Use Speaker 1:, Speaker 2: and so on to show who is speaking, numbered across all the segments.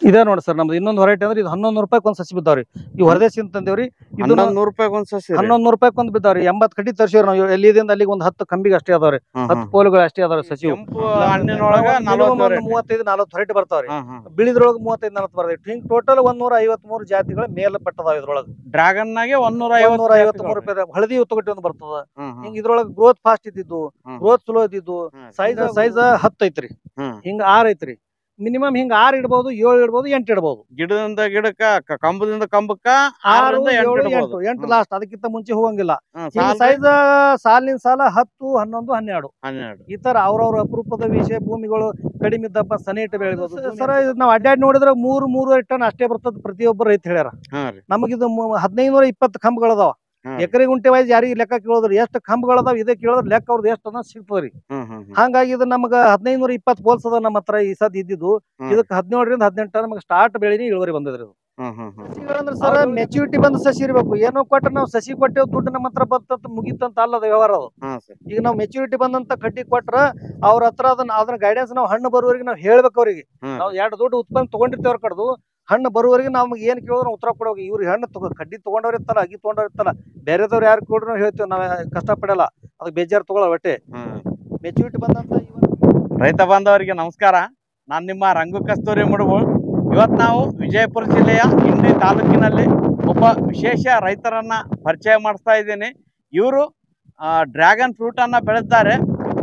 Speaker 1: ಇದ ನೋಡಿ ಸರ್ ನಮ್ದು ಇನ್ನೊಂದು ವೆರೈಟಿ ಅಂದ್ರೆ ಇದು 1100 ರೂಪಾಯಿ ಒಂದು ಸಸಿ ಬಿದ್ದಾವ್ರಿ. ಈ ಹೊರದೇಶದಿಂದ ತಂದೇವ್ರಿ. ಇದು
Speaker 2: 1100 ರೂಪಾಯಿ ಒಂದು ಸಸಿ
Speaker 1: 1100 ರೂಪಾಯಿ ಒಂದು ಬಿದ್ದಾವ್ರಿ. 80 ಕಡ್ಡಿ ತರ್ಸಿವ್ರಿ ನಾವು. ಎಲ್ಲಿದಿಂದ ಅಲ್ಲಿಗೆ ಒಂದು 10 ಕಂಬಿಗೆ ಅಷ್ಟೇ ಅದಾವ್ರಿ. 10 ಪೋಲ್ಗಳು ಅಷ್ಟೇ ಅದಾವ್ರಿ ಸಸಿ.
Speaker 2: ಕೆಂಪು ಹಣ್ಣಿನೊಳಗ
Speaker 1: 35-40 ವೆರೈಟಿ ಬರ್ತಾವ್ರಿ. ಬಿಳಿದ್ರೊಳಗ 35-40 ಬರ್ತೈತಿ. ಹಿಂಗ್ ಟೋಟಲ್ 153 ಜಾತಿಗಳ ಮೇಲ್ಪಟ್ಟದಾವ ಇದ್ರೊಳಗ.
Speaker 2: ಡ್ರ್ಯಾಗನ್ ನಾಗೆ 153
Speaker 1: ರೂಪಾಯಿ. ಹಳದಿ ತೊಗಟಿ ಒಂದು ಬರ್ತದ. ಹಿಂಗ ಇದ್ರೊಳಗ ಗ್ರೋತ್ ಫಾಸ್ಟ್ ಇದ್ದಿದ್ದು, ಗ್ರೋತ್ ಸ್ಲೋ ಇದ್ದಿದ್ದು, ಸೈಜ್ 10 ಐತ್ರಿ. ಹಿಂಗ 6 ಐತ್ರಿ. ಮಿನಿಮಮ್ ಹಿಂಗ 6 ಇಡಬಹುದು, 7 ಇಡಬಹುದು, 8 ಇಡಬಹುದು.
Speaker 2: ಗಿಡದಿಂದ ಗಿಡಕ್ಕ ಕಂಬದಿಂದ ಕಂಬಕ್ಕ
Speaker 1: 6, 7, 8 ಲಾಸ್ಟ್. ಅದಕ್ಕಿಂತ ಮುಂಚೆ ಹೋಗಂಗಿಲ್ಲ. ಸೈಜ್ ಸಾಲಿನ ಸಾಲ 10, 11, 12 ಈ ತರ ಅವ್ರವ್ರ ಅಪರೂಪದ ವಿಷಯ ಭೂಮಿಗಳು ಕಡಿಮೆ ಇದ್ದಪ್ಪ ಸನಿ ಇಟ್ಟು ಬೆಳಿಬಹುದು. ಸರ್ ನಾವ್ ಅಡ್ಡಾಡಿ ನೋಡಿದ್ರೆ 3-3.5 ಟನ್ ಅಷ್ಟೇ ಬರ್ತದ ಪ್ರತಿಯೊಬ್ಬರು ರೈತ ಹೇಳ್ಯಾರ. ನಮಗಿದು 1520 ಕಂಬಗಳದಾವ. ಎಕರೆ ಗುಂಟೆ ವೈಸ್ ಯಾರಿಗೆ ಲೆಕ್ಕ ಕೇಳೋದ್ರಿ ಎಷ್ಟು ಕಂಬಗಳದಾವ ಇದೇ ಕೇಳೋದ್ರ ಲೆಕ್ಕ ಅವ್ರದ್ದು ಎಷ್ಟು ಅನ್ನೋದು ಸಿಗ್ತದ್ರಿ. ಹಂಗಾಗಿ ಇದು ನಮಗ 1520 ಪೋಲ್ಸ್ ಅದ ನಮ್ಮ ಹತ್ರ ಈ ಸದ್ ಇದ್ದಿದ್ದು. ಇದಕ್ಕೆ 17-18 ಟನ್ ನಮಗೆ ಸ್ಟಾರ್ಟ್ ಬೆಳಿನಿ ಇಳುವರಿ ಬಂದದ್ರಿ. ಸಸಿಗಳಂದ್ರೆ ಸರ್ ಮೆಚುರಿಟಿ ಬಂದ ಸಸಿ ಇರ್ಬೇಕು. ಏನೋ ಕೊಟ್ರೆ ನಾವು ಸಸಿ ಕೊಟ್ಟೇವ್ ದುಡ್ಡು ನಮ್ಮ ಹತ್ರ ಬರ್ತಂತ ಮುಗಿತಂತ ಅಲ್ಲದ ವ್ಯವಹಾರ ಅದು. ಈಗ ನಾವು ಮೆಚುರಿಟಿ ಬಂದಂತ ಕಡ್ಡಿ ಕೊಟ್ರ ಅವ್ರ ಹತ್ರ ಅದನ್ನ ಗೈಡೆನ್ಸ್ ನಾವು ಹಣ್ಣು ಬರುವವರೆಗೆ ನಾವು ಹೇಳ್ಬೇಕು ಅವ್ರಿಗೆ. ನಾವು 2 ದುಡ್ಡು ಉತ್ಪನ್ನ ತಗೊಂಡಿರ್ತೇವ್ರ ಕಡ್ದು ಹಣ್ಣು ಬರುವವರೆಗೆ ನಮ್ಗೆ ಏನ್ ಕೇಳಿದ್ರು ಉತ್ತರ ಕೊಡೋಗಿ. ಇವ್ರಿಗೆ ಹಣ್ಣು ಕಡ್ಡಿ ತಗೊಂಡವ್ರ ಇರ್ತಲ್ಲ, ಅಗಿ ತಗೊಂಡವ್ರ ಇರ್ತಲ್ಲ, ಬೇರೆದವ್ರು ಯಾರು ಕೊಡ್ರು ನಾವು ಹೇಳ್ತೇವೆ. ನಾವ್ ಕಷ್ಟಪಡಲ್ಲ, ಅದಕ್ಕೆ ಬೇಜಾರು ತಗೊಳ ಒಟ್ಟೆ. ಮೆಚುರಿಟಿ ಬಂದಂತ
Speaker 2: ರೈತ ಬಾಂಧವರಿಗೆ ನಮಸ್ಕಾರ. ನಾನು ನಿಮ್ಮ ರಂಗು ಕಸ್ತೂರಿ ಮುಡುಗು. ಇವತ್ತು ನಾವು ವಿಜಯಪುರ ಜಿಲ್ಲೆಯ ಇಂಡಿ ತಾಲೂಕಿನಲ್ಲಿ ಒಬ್ಬ ವಿಶೇಷ ರೈತರನ್ನ ಪರಿಚಯ ಮಾಡಿಸ್ತಾ ಇದ್ದೀನಿ. ಇವರು ಡ್ರ್ಯಾಗನ್ ಫ್ರೂಟನ್ನು ಬೆಳೆದಿದ್ದಾರೆ.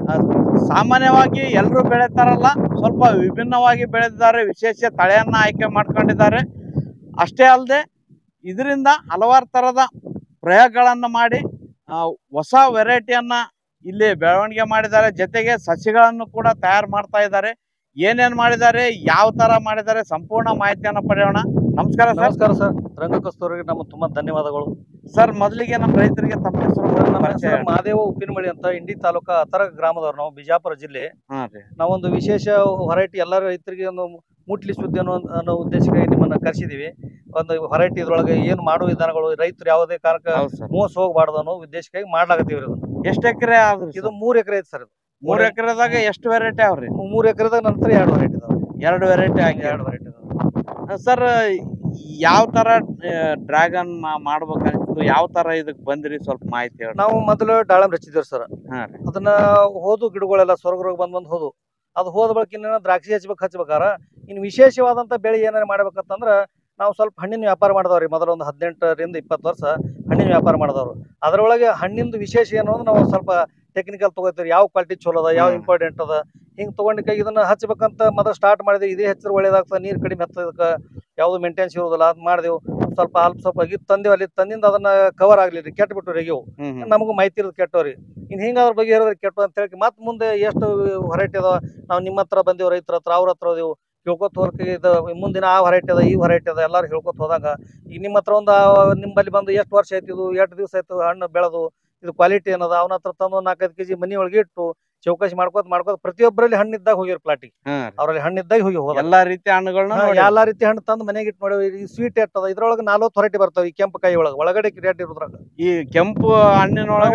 Speaker 2: ಸಾಮಾನ್ಯವಾಗಿ ಎಲ್ಲರೂ ಬೆಳೀತಾರಲ್ಲ, ಸ್ವಲ್ಪ ವಿಭಿನ್ನವಾಗಿ ಬೆಳೆದಿದ್ದಾರೆ. ವಿಶೇಷ ತಳಿಯನ್ನು ಆಯ್ಕೆ ಮಾಡ್ಕೊಂಡಿದ್ದಾರೆ. ಅಷ್ಟೇ ಅಲ್ಲದೆ ಇದರಿಂದ ಹಲವಾರು ಥರದ ಪ್ರಯೋಗಗಳನ್ನು ಮಾಡಿ ಹೊಸ ವೆರೈಟಿಯನ್ನು ಇಲ್ಲಿ ಬೆಳವಣಿಗೆ ಮಾಡಿದ್ದಾರೆ. ಜೊತೆಗೆ ಸಸಿಗಳನ್ನು ಕೂಡ ತಯಾರು ಮಾಡ್ತಾ ಇದ್ದಾರೆ. ಏನೇನು ಮಾಡಿದ್ದಾರೆ, ಯಾವ ಥರ ಮಾಡಿದ್ದಾರೆ, ಸಂಪೂರ್ಣ ಮಾಹಿತಿಯನ್ನು ಪಡೆಯೋಣ. ನಮಸ್ಕಾರ ಸರ್.
Speaker 1: ನಮಸ್ಕಾರ ಸರ್. ರಂಗ ಕಸ್ತೂರಿಗೆ ನಮ್ಮ ತುಂಬಾ ಧನ್ಯವಾದಗಳು
Speaker 2: ಸರ್. ಮೊದಲಿಗೆ ನಮ್ಮ ರೈತರಿಗೆ ತಮ್ಮ ಹೆಸರು?
Speaker 1: ನಮ್ಮ ಹೆಸರು ಮಹಾದೇವ ಉಪ್ಪಿನಮಳಿ ಅಂತ, ಇಂಡಿ ತಾಲೂಕಾ ಅತರ ಗ್ರಾಮದವ್ರು ನಾವು, ಬಿಜಾಪುರ ಜಿಲ್ಲೆ. ನಾವೊಂದು ವಿಶೇಷ ವೆರೈಟಿ ಎಲ್ಲ ರೈತರಿಗೆ ಒಂದು ಮುಟ್ಲಿಸುತ್ತೆ ಅನ್ನೋ ಉದ್ದೇಶಕ್ಕೆ ನಿಮ್ಮನ್ನ ಕರೆಸಿದೀವಿ. ಒಂದು ವೆರೈಟಿ ಇದ್ರೊಳಗೆ ಏನು ಮಾಡೋ ವಿಧಾನಗಳು, ರೈತರು ಯಾವುದೇ ಕಾರಣಕ್ಕೆ ಮೋಸ ಹೋಗಬಾರ್ದು ಅನ್ನೋ ಉದ್ದೇಶಕ್ಕಾಗಿ ಮಾಡ್ಲಾಗತ್ತೀವ್ರಿ.
Speaker 2: ಎಷ್ಟು ಎಕರೆ ಆದ್ರಿ?
Speaker 1: ಇದು 3 ಎಕರೆ ಐತಿ ಸರ್.
Speaker 2: 3 ಎಕರೆದಾಗ ಎಷ್ಟು ವೆರೈಟಿ ಅವ್ರಿ?
Speaker 1: 3 ಎಕರೆದಾಗ ನಂತರ 2 ವೆರೈಟಿ ಇದಾವೆ.
Speaker 2: 2 ವೆರೈಟಿ ಆಗಿ
Speaker 1: 2 ವೆರೈಟಿ ಇದಾವೆ
Speaker 2: ಸರ್. ಯಾವ ತರ ಡ್ರ್ಯಾಗನ್ ಮಾಡ್ಬೇಕಂತ, ಯಾವ ತರ ಇದಕ್ ಬಂದ್ರಿ, ಸ್ವಲ್ಪ ಮಾಹಿತಿ ಹೇಳಿ.
Speaker 1: ನಾವು ಮೊದಲು ದಾಳಂಬ್ರಿ ಹಚ್ಚಿದ್ವಿ ಸರ್. ಅದನ್ನ ಹೋದು ಗಿಡಗಳೆಲ್ಲ ಸ್ವರ್ಗ ಬಂದ್ ಹೋದು. ಅದು ಹೋದ ಬಳಿಕ ಇನ್ನೇನ ದ್ರಾಕ್ಷಿ ಹಚ್ಬೇಕಾರ ಇನ್ನು ವಿಶೇಷವಾದಂತ ಬೆಳೆ ಏನಾರ ಮಾಡ್ಬೇಕಂತಂದ್ರ ನಾವು ಸ್ವಲ್ಪ ಹಣ್ಣಿನ ವ್ಯಾಪಾರ ಮಾಡಿದವ್ರಿ. ಮೊದಲ ಒಂದು 18-20 ವರ್ಷ ಹಣ್ಣಿನ ವ್ಯಾಪಾರ ಮಾಡಿದವ್ರು. ಅದರೊಳಗೆ ಹಣ್ಣಿಂದು ವಿಶೇಷ ಏನು ಅಂದ್ರೆ ನಾವು ಸ್ವಲ್ಪ ಟೆಕ್ನಿಕಲ್ ತಗೋತೀವಿ. ಯಾವ ಕ್ವಾಲಿಟಿ ಚಲೋ ಅದ, ಯಾವ ಇಂಪಾರ್ಟೆಂಟ್ ಅದ, ಹಿಂಗೆ ತಗೊಂಡಿಕಾಗಿ ಇದನ್ನ ಹಚ್ಬೇಕಂತ ಮೊದಲು ಸ್ಟಾರ್ಟ್ ಮಾಡಿದ್ವಿ. ಇದೇ ಹೆಚ್ಚರು ಒಳ್ಳೇದಾಗ್ತದೆ, ನೀರು ಕಡಿಮೆ ಹತ್ತದಕ್ಕೆ ಯಾವುದು ಮೇಂಟೆನ್ಸ್ ಇರೋದಿಲ್ಲ. ಅದು ಮಾಡಿದೆವು. ಸ್ವಲ್ಪ ಸ್ವಲ್ಪ ಅಗಿ ತಂದೇವು. ಅಲ್ಲಿ ತಂದಿಂದ ಅದನ್ನ ಕವರ್ ಆಗ್ಲಿರಿ, ಕೆಟ್ಟ ಬಿಟ್ಟು ರೆಗೆವು. ನಮಗೂ ಮಾಹಿತಿ ಇರೋದು ಕೆಟ್ಟವ್ರಿ. ಇನ್ನು ಹಿಂಗಾದ್ರ ಬಗ್ಗೆ ಹೇಳಿದ್ರೆ ಕೆಟ್ಟ ಅಂತ ಹೇಳಿ ಮತ್ತೆ ಮುಂದೆ ಎಷ್ಟು ವೆರೈಟಿ ಅದಾವ ನಾವು ನಿಮ್ಮ ಹತ್ರ ಬಂದೇವು, ರೈತರ ಹತ್ರ, ಅವ್ರ ಹತ್ರ ಹೋದೆವು. ಹೇಳ್ಕೊತ ಹೋದ ಮುಂದಿನ ಆ ವೆರೈಟಿ ಅದ, ಈ ವೆರೈಟಿ ಅದ, ಎಲ್ಲಾರು ಹೇಳ್ಕೊತ ಹೋದಾಗ ಈಗ ನಿಮ್ಮ ಹತ್ರ ಒಂದು ನಿಮ್ಮಲ್ಲಿ ಬಂದು ಎಷ್ಟು ವರ್ಷ ಆಯ್ತು, ಎಷ್ಟು ದಿವಸ ಆಯ್ತು ಹಣ್ಣು ಬೆಳೆದು, ಇದು ಕ್ವಾಲಿಟಿ ಏನದ, ಅವನ ಹತ್ರ ತಂದು 4-5 ಕೆಜಿ ಮನಿ ಒಳಗೆ ಇಟ್ಟು ಚೌಕಾಸಿ ಮಾಡ್ಕೋತ ಪ್ರತಿಯೊಬ್ಬರಲ್ಲಿ ಹಣ್ಣಿದ್ದಾಗ ಹೋಗಿರ್ ಪ್ಲಾಟಿಗೆ. ಅವ್ರಲ್ಲಿ ಹಣ್ಣಿದ್ದಾಗ ಹೋಗಿ
Speaker 2: ಎಲ್ಲಾ ರೀತಿ ಹಣ್ಣುಗಳನ್ನ
Speaker 1: ಎಲ್ಲಾ ರೀತಿ ಹಣ್ಣು ತಂದು ಮನೆಗೆ ಇಟ್ಟು ನೋಡಿ. ಈ ಸ್ವೀಟ್ ಎಟ್ಟದ ಇದ್ರೊಳಗೆ 40 ವೆರೈಟಿ ಬರ್ತಾವ. ಈ ಕೆಂಪು ಕಾಯಿ ಒಳಗೆ ಒಳಗಡೆ ರೇಟ್ ಇರೋದ್ರಾಗ
Speaker 2: ಈ ಕೆಂಪು ಹಣ್ಣಿನೊಳಗ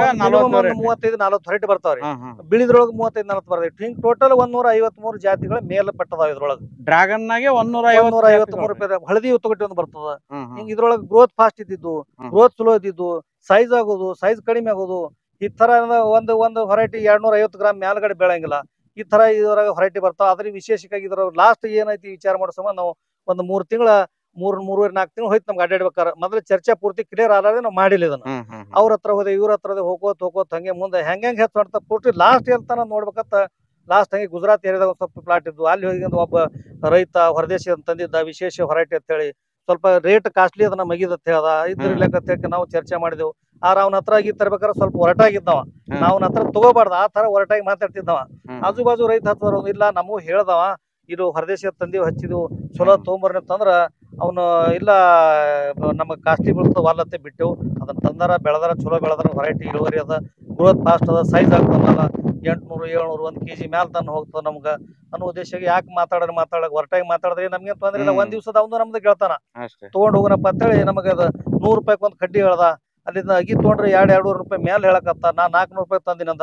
Speaker 1: 35-40 ವೆರೈಟಿ ಬರ್ತಾವ್ರಿ. ಬಿಳಿದ್ರೊಳಗೆ 35-40 ಬರ್ತೈತಿ. ಹಿಂಗ್ ಟೋಟಲ್ 153 ಜಾತಿಗಳ ಮೇಲ್ಪಟ್ಟದಾವ ಇದ್ರೊಳಗೆ.
Speaker 2: ಡ್ರ್ಯಾಗನ್ ನಾಗೆ 153
Speaker 1: ರೂಪಾಯಿ. ಹಳದಿ ತೊಗಟಿ ಒಂದು ಬರ್ತದ. ಹಿಂಗ್ ಇದ್ರೊಳಗೆ ಗ್ರೋತ್ ಫಾಸ್ಟ್ ಇದ್ದಿದ್ದು, ಗ್ರೋತ್ ಸ್ಲೋ ಇದ್ದಿದ್ದು, ಸೈಜ್ ಆಗೋದು, ಸೈಜ್ ಕಡಿಮೆ ಆಗೋದು, ಈ ತರ ಒಂದು ವೆರೈಟಿ 250 ಗ್ರಾಮ್ ಮೇಲ್ಗಡೆ ಬೆಳಂಗಿಲ್ಲ. ಈ ತರ ಇದ್ರಾಗ ವೆರೈಟಿ ಬರ್ತಾವ. ಅದ್ರ ವಿಶೇಷಕ್ಕಾಗಿ ಇದ್ರ ಲಾಸ್ಟ್ ಏನೈತಿ ವಿಚಾರ ಮಾಡೋ ನಾವು ಒಂದು 3 ತಿಂಗಳ 3-4 ತಿಂಗಳು ಹೋಯ್ತು ನಮ್ಗೆ ಅಡ್ಡಾಡ್ಬೇಕಾರ. ಮೊದಲು ಚರ್ಚೆ ಪೂರ್ತಿ ಕ್ಲಿಯರ್ ಆದ್ರೆ ನಾವು ಮಾಡಿಲ್ಲ ಇದನ್ನ. ಅವ್ರ ಹತ್ರ ಹೋದೆ, ಇವ್ರ ಹತ್ರ ಹೋಗೋತ್ ಹಂಗೆ ಮುಂದೆ ಹೆಂಗೆ ಹೆಚ್ಚು ಮಾಡ್ತಾ ಪೂರ್ತಿ ಲಾಸ್ಟ್ ಹೇಳ್ತಾನ ನೋಡ್ಬೇಕಂತ. ಲಾಸ್ಟ್ ಹಂಗೆ ಗುಜರಾತ್ ಏರಿಯಾದಾಗ ಒಂದು ಸ್ವಲ್ಪ ಪ್ಲಾಟ್ ಇದ್ದು, ಅಲ್ಲಿ ಹೋಗಿ ಒಬ್ಬ ರೈತ ಹೊರದೇಶ ತಂದಿದ್ದ ವಿಶೇಷ ವೆರೈಟಿ ಅಂತ ಹೇಳಿ ಸ್ವಲ್ಪ ರೇಟ್ ಕಾಸ್ಟ್ಲಿ ಅದನ್ನ ಮಗಿದತ್ ಹೇಳ್ದ. ಇದ್ರ ಲೆಕ್ಕ ನಾವು ಚರ್ಚೆ ಮಾಡಿದೆವು. ಅವನ ಹತ್ರ ಆಗಿ ತರ್ಬೇಕಾದ್ರೆ ಸ್ವಲ್ಪ ಹೊರಟಾಗಿದ್ದವ. ನಾವು ಅವನ ಹತ್ರ ತಗೋಬಾರ್ದು, ಆ ತರ ಹೊರಟಾಗಿ ಮಾತಾಡ್ತಿದ್ದವ. ಆಜು ಬಾಜು ರೈತ ಹತ್ರ ಇಲ್ಲ, ನಮಗೂ ಹೇಳ್ದವ ಇದು ಹೊರದೇಶ ತಂದಿವ್ ಹಚ್ಚಿದ್ವು ಚಲೋ ತೊಗೊಂಬರ್ನಿ ಅಂತಂದ್ರ ಅವನು ಇಲ್ಲ ನಮಗ್ ಕಾಸ್ಟ್ಲಿ ಬೀಳ್ತದ ವಾಲತ್ತೆ ಬಿಟ್ಟೆವು. ಅದನ್ನ ತಂದಾರ, ಬೆಳೆದಾರ, ಚಲೋ ಬೆಳೆದಾರ, ವೆರೈಟಿ ಇಳುವರಿ ಅದ, ಗ್ರೋತ್ ಫಾಸ್ಟ್ ಅದ, ಸೈಜ್ ಆಗ್ತದಲ್ಲ 800-700 1 kg ಮ್ಯಾಲ ತನ್ನ ಹೋಗ್ತದ ನಮ್ಗ ಅನ್ನೋ ಉದ್ದೇಶಕ್ಕೆ ಯಾಕೆ ಮಾತಾಡಕ್ ಹೊರಟಾಗಿ ಮಾತಾಡಿದ್ರೆ ನಮ್ಗೆ ತೊಂದ್ರೆ ಇಲ್ಲ. ಒಂದ್ ದಿವ್ಸದ ಅವ್ನು ನಮ್ದು ಗೆಳ್ತಾನ ತಗೊಂಡ್ ಹೋಗೋಣಪ್ಪ ಅಂತೇಳಿ ನಮಗೆ ಅದ 100 ರೂಪಾಯಿ ಒಂದು ಕಡ್ಡಿ ಹೇಳ್ದ. ಅಲ್ಲಿಂದ ಅಗಿ ತೊಗೊಂಡ್ರೆ 200-200 ರೂಪಾಯಿ ಮೇಲೆ ಹೇಳಕತ್ತ. ನಾ 400 ರೂಪಾಯಿ ತಂದಿನಂದ.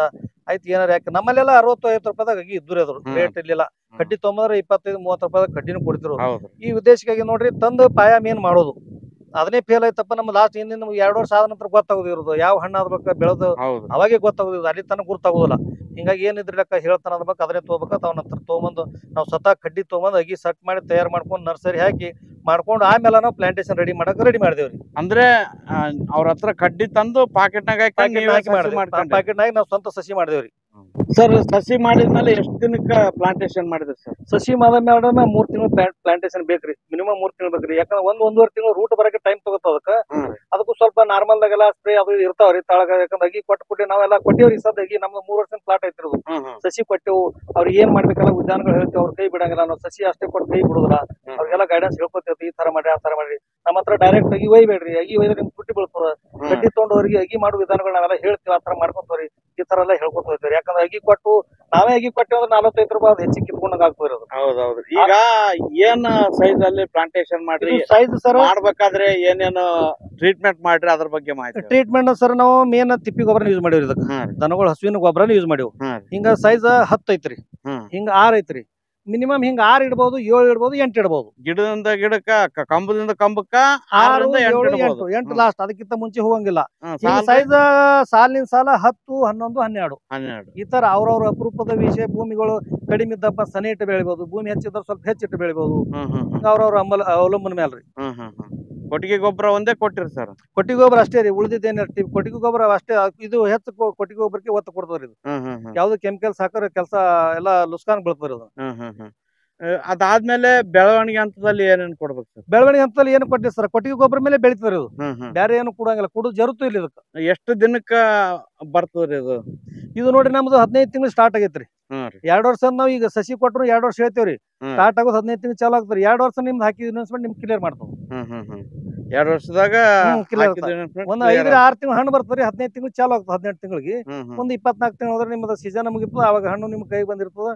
Speaker 1: ಆಯ್ತು ಏನಾರ ಯಾಕೆ ನಮ್ಮಲ್ಲೆಲ್ಲ 60-50 ರೂಪಾಯಿದಾಗ ಅಗಿ ಇದ್ದುರಿ ಅದ್ರ ರೇಟ್ ಇರ್ಲಿಲ್ಲ. ಕಡ್ಡಿ ತೊಗೊಂಬಂದ್ರೆ 25-30 ರೂಪಾಯಿ ಕಡ್ಡಿನೂ ಕೊಡ್ತಿರು. ಈ ಉದ್ದೇಶಕ್ಕಾಗಿ ನೋಡ್ರಿ ತಂದು ಪಾಯ ಮೇನ್ ಮಾಡೋದು ಅದನ್ನೇ ಫೇಲ್ ಆಯ್ತಪ್ಪ. ನಮ್ಮ ಲಾಸ್ಟ್ ಹಿಂದಿನ ನಮ್ಗೆ 2 ವರ್ಷ ಆದ ನಂತರ ಗೊತ್ತಾಗೋದು ಇರೋದು ಯಾವ ಹಣ್ಣು ಆದ್ಬೇಕು ಬೆಳೆದು ಅವಾಗೆ ಗೊತ್ತಾಗೋದು, ಅಲ್ಲಿ ತನಕ ಗುರ್ತಾಗೋದಿಲ್ಲ. ಹಿಂಗಾಗಿ ಏನಿದ್ರೆ ಲೆಕ್ಕ ಹೇಳ್ತಾನ ಅನ್ಬೇಕು ಅದನ್ನೇ ತೊಗೋಬೇಕು. ಅವ್ ನಂತರ ತೊಗೊಂಬಂದು ನಾವು ಸ್ವತಃ ಕಡ್ಡಿ ತೊಗೊಂಬಂದು ಅಗಿ ಸಟ್ ಮಾಡಿ ತಯಾರು ಮಾಡ್ಕೊಂಡು ನರ್ಸರಿ ಹಾಕಿ ಮಾಡ್ಕೊಂಡು ಆಮೇಲೆ ನಾವು ಪ್ಲಾಂಟೇಶನ್ ರೆಡಿ ಮಾಡಿದೇವ್ರಿ.
Speaker 2: ಅಂದ್ರೆ ಅವ್ರ ಹತ್ರ ಕಡ್ಡಿ ತಂದು ಪಾಕೆಟ್ನಾಗ
Speaker 1: ಪಾಕೆಟ್ನಾಗ ನಾವು ಸ್ವಂತ ಸಸಿ ಮಾಡಿದೇವ್ರಿ.
Speaker 2: ಸರ್ ಸಸಿ ಮಾಡಿದ್ಮೇಲೆ ಎಷ್ಟು ದಿನಕ್ಕೆ ಪ್ಲಾಂಟೇಶನ್ ಮಾಡಿದ್ರಿ ಸರ್?
Speaker 1: ಸಸಿ ಮಾಡಿದ್ಮೇಲೆ 3 ತಿಂಗಳು ಪ್ಲಾಂಟೇಶನ್ ಬೇಕ್ರಿ, ಮಿನಿಮಮ್ 3 ತಿಂಗಳು ಬೇಕ್ರಿ. ಯಾಕಂದ್ರೆ 1-1.5 ತಿಂಗಳು ರೂಟ್ ಬರಕ್ಕೆ ಟೈಮ್ ತಗೋತದ. ಅದಕ್ಕೂ ಸ್ವಲ್ಪ ನಾರ್ಮಲ್ ದಾಗೆಲ್ಲ ಸ್ಪ್ರೇ ಅದು ಇರ್ತಾವ್ರಿ ತಳಗ. ಯಾಕಂದ್ರೆ ಅಗಿ ಕೊಟ್ಟು ನಾವೆಲ್ಲ ಕೊಟ್ಟಿವ್ರಿ. ಸದ್ಯ ನಮ್ದು 3 ವರ್ಷದ ಪ್ಲಾಟ್ ಐತಿರೋದು. ಸಸಿ ಕೊಟ್ಟೆವು, ಅವ್ರಿಗೆ ಏನ್ ಮಾಡ್ಬೇಕಲ್ಲ ವಿಧಾನಗಳು ಹೇಳ್ತೇವೆ. ಅವ್ರ ಕೈ ಬಿಡಂಗಿಲ್ಲ, ನಾವು ಸಸಿ ಅಷ್ಟೇ ಕೊಟ್ಟು ಕೈ ಬಿಡುದಿಲ್ಲ. ಅವ್ರಿಗೆಲ್ಲ ಗೈಡೆನ್ಸ್ ಹೇಳ್ಕೊತೇವೆ, ಈ ತರ ಮಾಡ್ರಿ ಆ ತರ ಮಾಡ್ರಿ. ನಮ್ಮ ಹತ್ರ ಡೈರೆಕ್ಟ್ ಅಗಿ ಒಯ್ಬೇಡ್ರಿ, ಅಗಿ ಒಯ್ದ್ರೆ ನಿಮ್ಗೆ ತುಟ್ಟಿ ಬೀಳ್ತದ. ಕಡ್ಡಿ ತೊಗೊಂಡವ್ರಿಗೆ ಅಗಿ ಮಾಡೋ ವಿಧಾನಗಳು ನಾವೆಲ್ಲ ಹೇಳ್ತೀವಿ, ಆ ತರ ಮಾಡ್ಕೊತವ್ರಿ. ಈ ತರ ಎಲ್ಲ ಹೇಳ್ಕೊತ ಹೋಗ್ತೇವ್ರಿ. ಯಾಕಂದ್ರೆ ಅಗಿ ಕೊಟ್ಟು ನಾವೇ ಅಗಿ ಕೊಟ್ಟೆ ಅಂದ್ರೆ 45 ರೂಪಾಯಿ ಹೆಚ್ಚಿಗೆ ಕಿತ್ಕೊಂಡಾಗ ಆಗ್ತದೆ.
Speaker 2: ಹೌದೌದು. ಈಗ ಏನ್ ಸೈಜ್ ಅಲ್ಲಿ ಪ್ಲಾಂಟೇಶನ್ ಮಾಡ್ರಿ,
Speaker 1: ಸೈಜ್ ಸರ್
Speaker 2: ಮಾಡ್ಬೇಕಾದ್ರೆ ಏನೇನು ಟ್ರೀಟ್ಮೆಂಟ್ ಮಾಡ್ರಿ ಅದ್ರ ಬಗ್ಗೆ ಮಾಹಿತಿ?
Speaker 1: ಟ್ರೀಟ್ಮೆಂಟ್ ಸರ್ ನಾವು ಮೇನ್ ತಿಪ್ಪಿ ಗೊಬ್ಬರ ಯೂಸ್ ಮಾಡಿವ್ರಿ. ಇದಕ್ಕೆ ದನಗಳು ಹಸುವಿನ ಗೊಬ್ಬರನ ಯೂಸ್ ಮಾಡಿವ್. ಹಿಂಗ ಸೈಜ್ 10 ಐತ್ರಿ, ಹಿಂಗ 6 ಐತ್ರಿ. ಮಿನಿಮಮ್ ಹಿಂಗ 6 ಇಡ್ಬೋದು, 7 ಇಡ್ಬೋದು, 8 ಇಡ್ಬೋದು.
Speaker 2: ಗಿಡದಿಂದ ಗಿಡಕ್ಕ, ಕಂಬದಿಂದ ಕಂಬಕ್ಕ
Speaker 1: 6, 7, 8 ಲಾಸ್ಟ್. ಅದಕ್ಕಿಂತ ಮುಂಚೆ ಹೋಗಂಗಿಲ್ಲ. ಸೈಜ್ ಸಾಲಿನ ಸಾಲ 10, 11, 12 ಈ ತರ ಅವ್ರವ್ರ ಅಪರೂಪದ ವಿಷಯ. ಭೂಮಿಗಳು ಕಡಿಮೆ ಇದ್ದಪ್ಪ ಸನಿ ಇಟ್ಟು ಬೆಳಿಬಹುದು, ಭೂಮಿ ಹೆಚ್ಚಿದ್ರ ಸ್ವಲ್ಪ ಹೆಚ್ಚಿಟ್ಟು ಬೆಳಿಬಹುದು. ಅವ್ರವ್ರ ಅವಲಂಬನ ಮೇಲ್ರಿ.
Speaker 2: ಕೊಟ್ಟಿಗೆ ಗೊಬ್ಬರ ಒಂದೇ ಕೊಟ್ಟಿರಿ ಸರ್?
Speaker 1: ಕೊಟ್ಟಿಗೆ ಗೊಬ್ಬರ ಅಷ್ಟೇ ರೀ, ಉಳಿದಿದ್ದೇನೆ ಕೊಟ್ಟಿಗೆ ಗೊಬ್ಬರ ಅಷ್ಟೇ. ಇದು ಹೆಚ್ಚು ಕೊಟ್ಟಿಗೆ ಗೊಬ್ಬರಕ್ಕೆ ಒತ್ತು ಕೊಡ್ತದ್ರಿ. ಇದು ಯಾವ್ದು ಕೆಮಿಕಲ್ಸ್ ಹಾಕೋರ ಕೆಲಸ ಎಲ್ಲ ಲುಸ್ಕಾನ್ ಬೀಳ್ತದ್ರಿ ಅದು.
Speaker 2: ಅದಾದ್ಮೇಲೆ ಬೆಳವಣಿಗೆ ಹಂತದಲ್ಲಿ ಏನೇನು ಕೊಡ್ಬೇಕು ಸರ್?
Speaker 1: ಬೆಳವಣಿಗೆ ಹಂತದಲ್ಲಿ ಏನು ಕೊಟ್ಟಿವಿ ಸರ್? ಕೊಟ್ಟಿಗೆ ಗೊಬ್ಬರ ಮೇಲೆ ಬೆಳಿತದ್ರಿ ಇದು. ಬೇರೆ ಏನು ಕೊಡಂಗಿಲ್ಲ, ಕುಡು ಜರುತು ಇಲ್ಲ ಇದಕ್ಕೆ.
Speaker 2: ಎಷ್ಟು ದಿನಕ್ಕ ಬರ್ತದ್ರಿ ಇದು?
Speaker 1: ಇದು ನೋಡ್ರಿ ನಮ್ದು 15 ತಿಂಗಳು ಸ್ಟಾರ್ಟ್ ಆಗೈತ್ರಿ. 2 ವರ್ಷ ನಾವ್ ಈಗ ಸಸಿ ಕೊಟ್ಟರು 2 ವರ್ಷ ಹೇಳ್ತೇವ್ರಿ. ಸ್ಟಾರ್ಟ್ ಆಗೋದು 15 ತಿಂಗಳು ಚಾಲು ಆಗ್ತದ್ರಿ. 2 ವರ್ಷ ನಿಮ್ದು ಹಾಕಿದ ಇನ್ವೆಸ್ಟ್ಮೆಂಟ್ ನಿಮ್ಗೆ ಕ್ಲಿಯರ್ ಮಾಡ್ತಾವ.
Speaker 2: 2 ವರ್ಷದಾಗ
Speaker 1: ಒಂದು 5-6 ತಿಂಗಳು ಹಣ್ಣು ಬರ್ತದ್ರಿ. 15 ತಿಂಗಳು ಚಾಲು ಆಗ್ತದೆ. 18 ತಿಂಗಳಿಗೆ ಒಂದು 24 ತಿಂಗಳು ಹೋದ್ರೆ ನಿಮ್ದು ಸೀಸನ್ ಮುಗಿತದ. ಅವಾಗ ಹಣ್ಣು ನಿಮ್ ಕೈ ಬಂದಿರ್ತದ.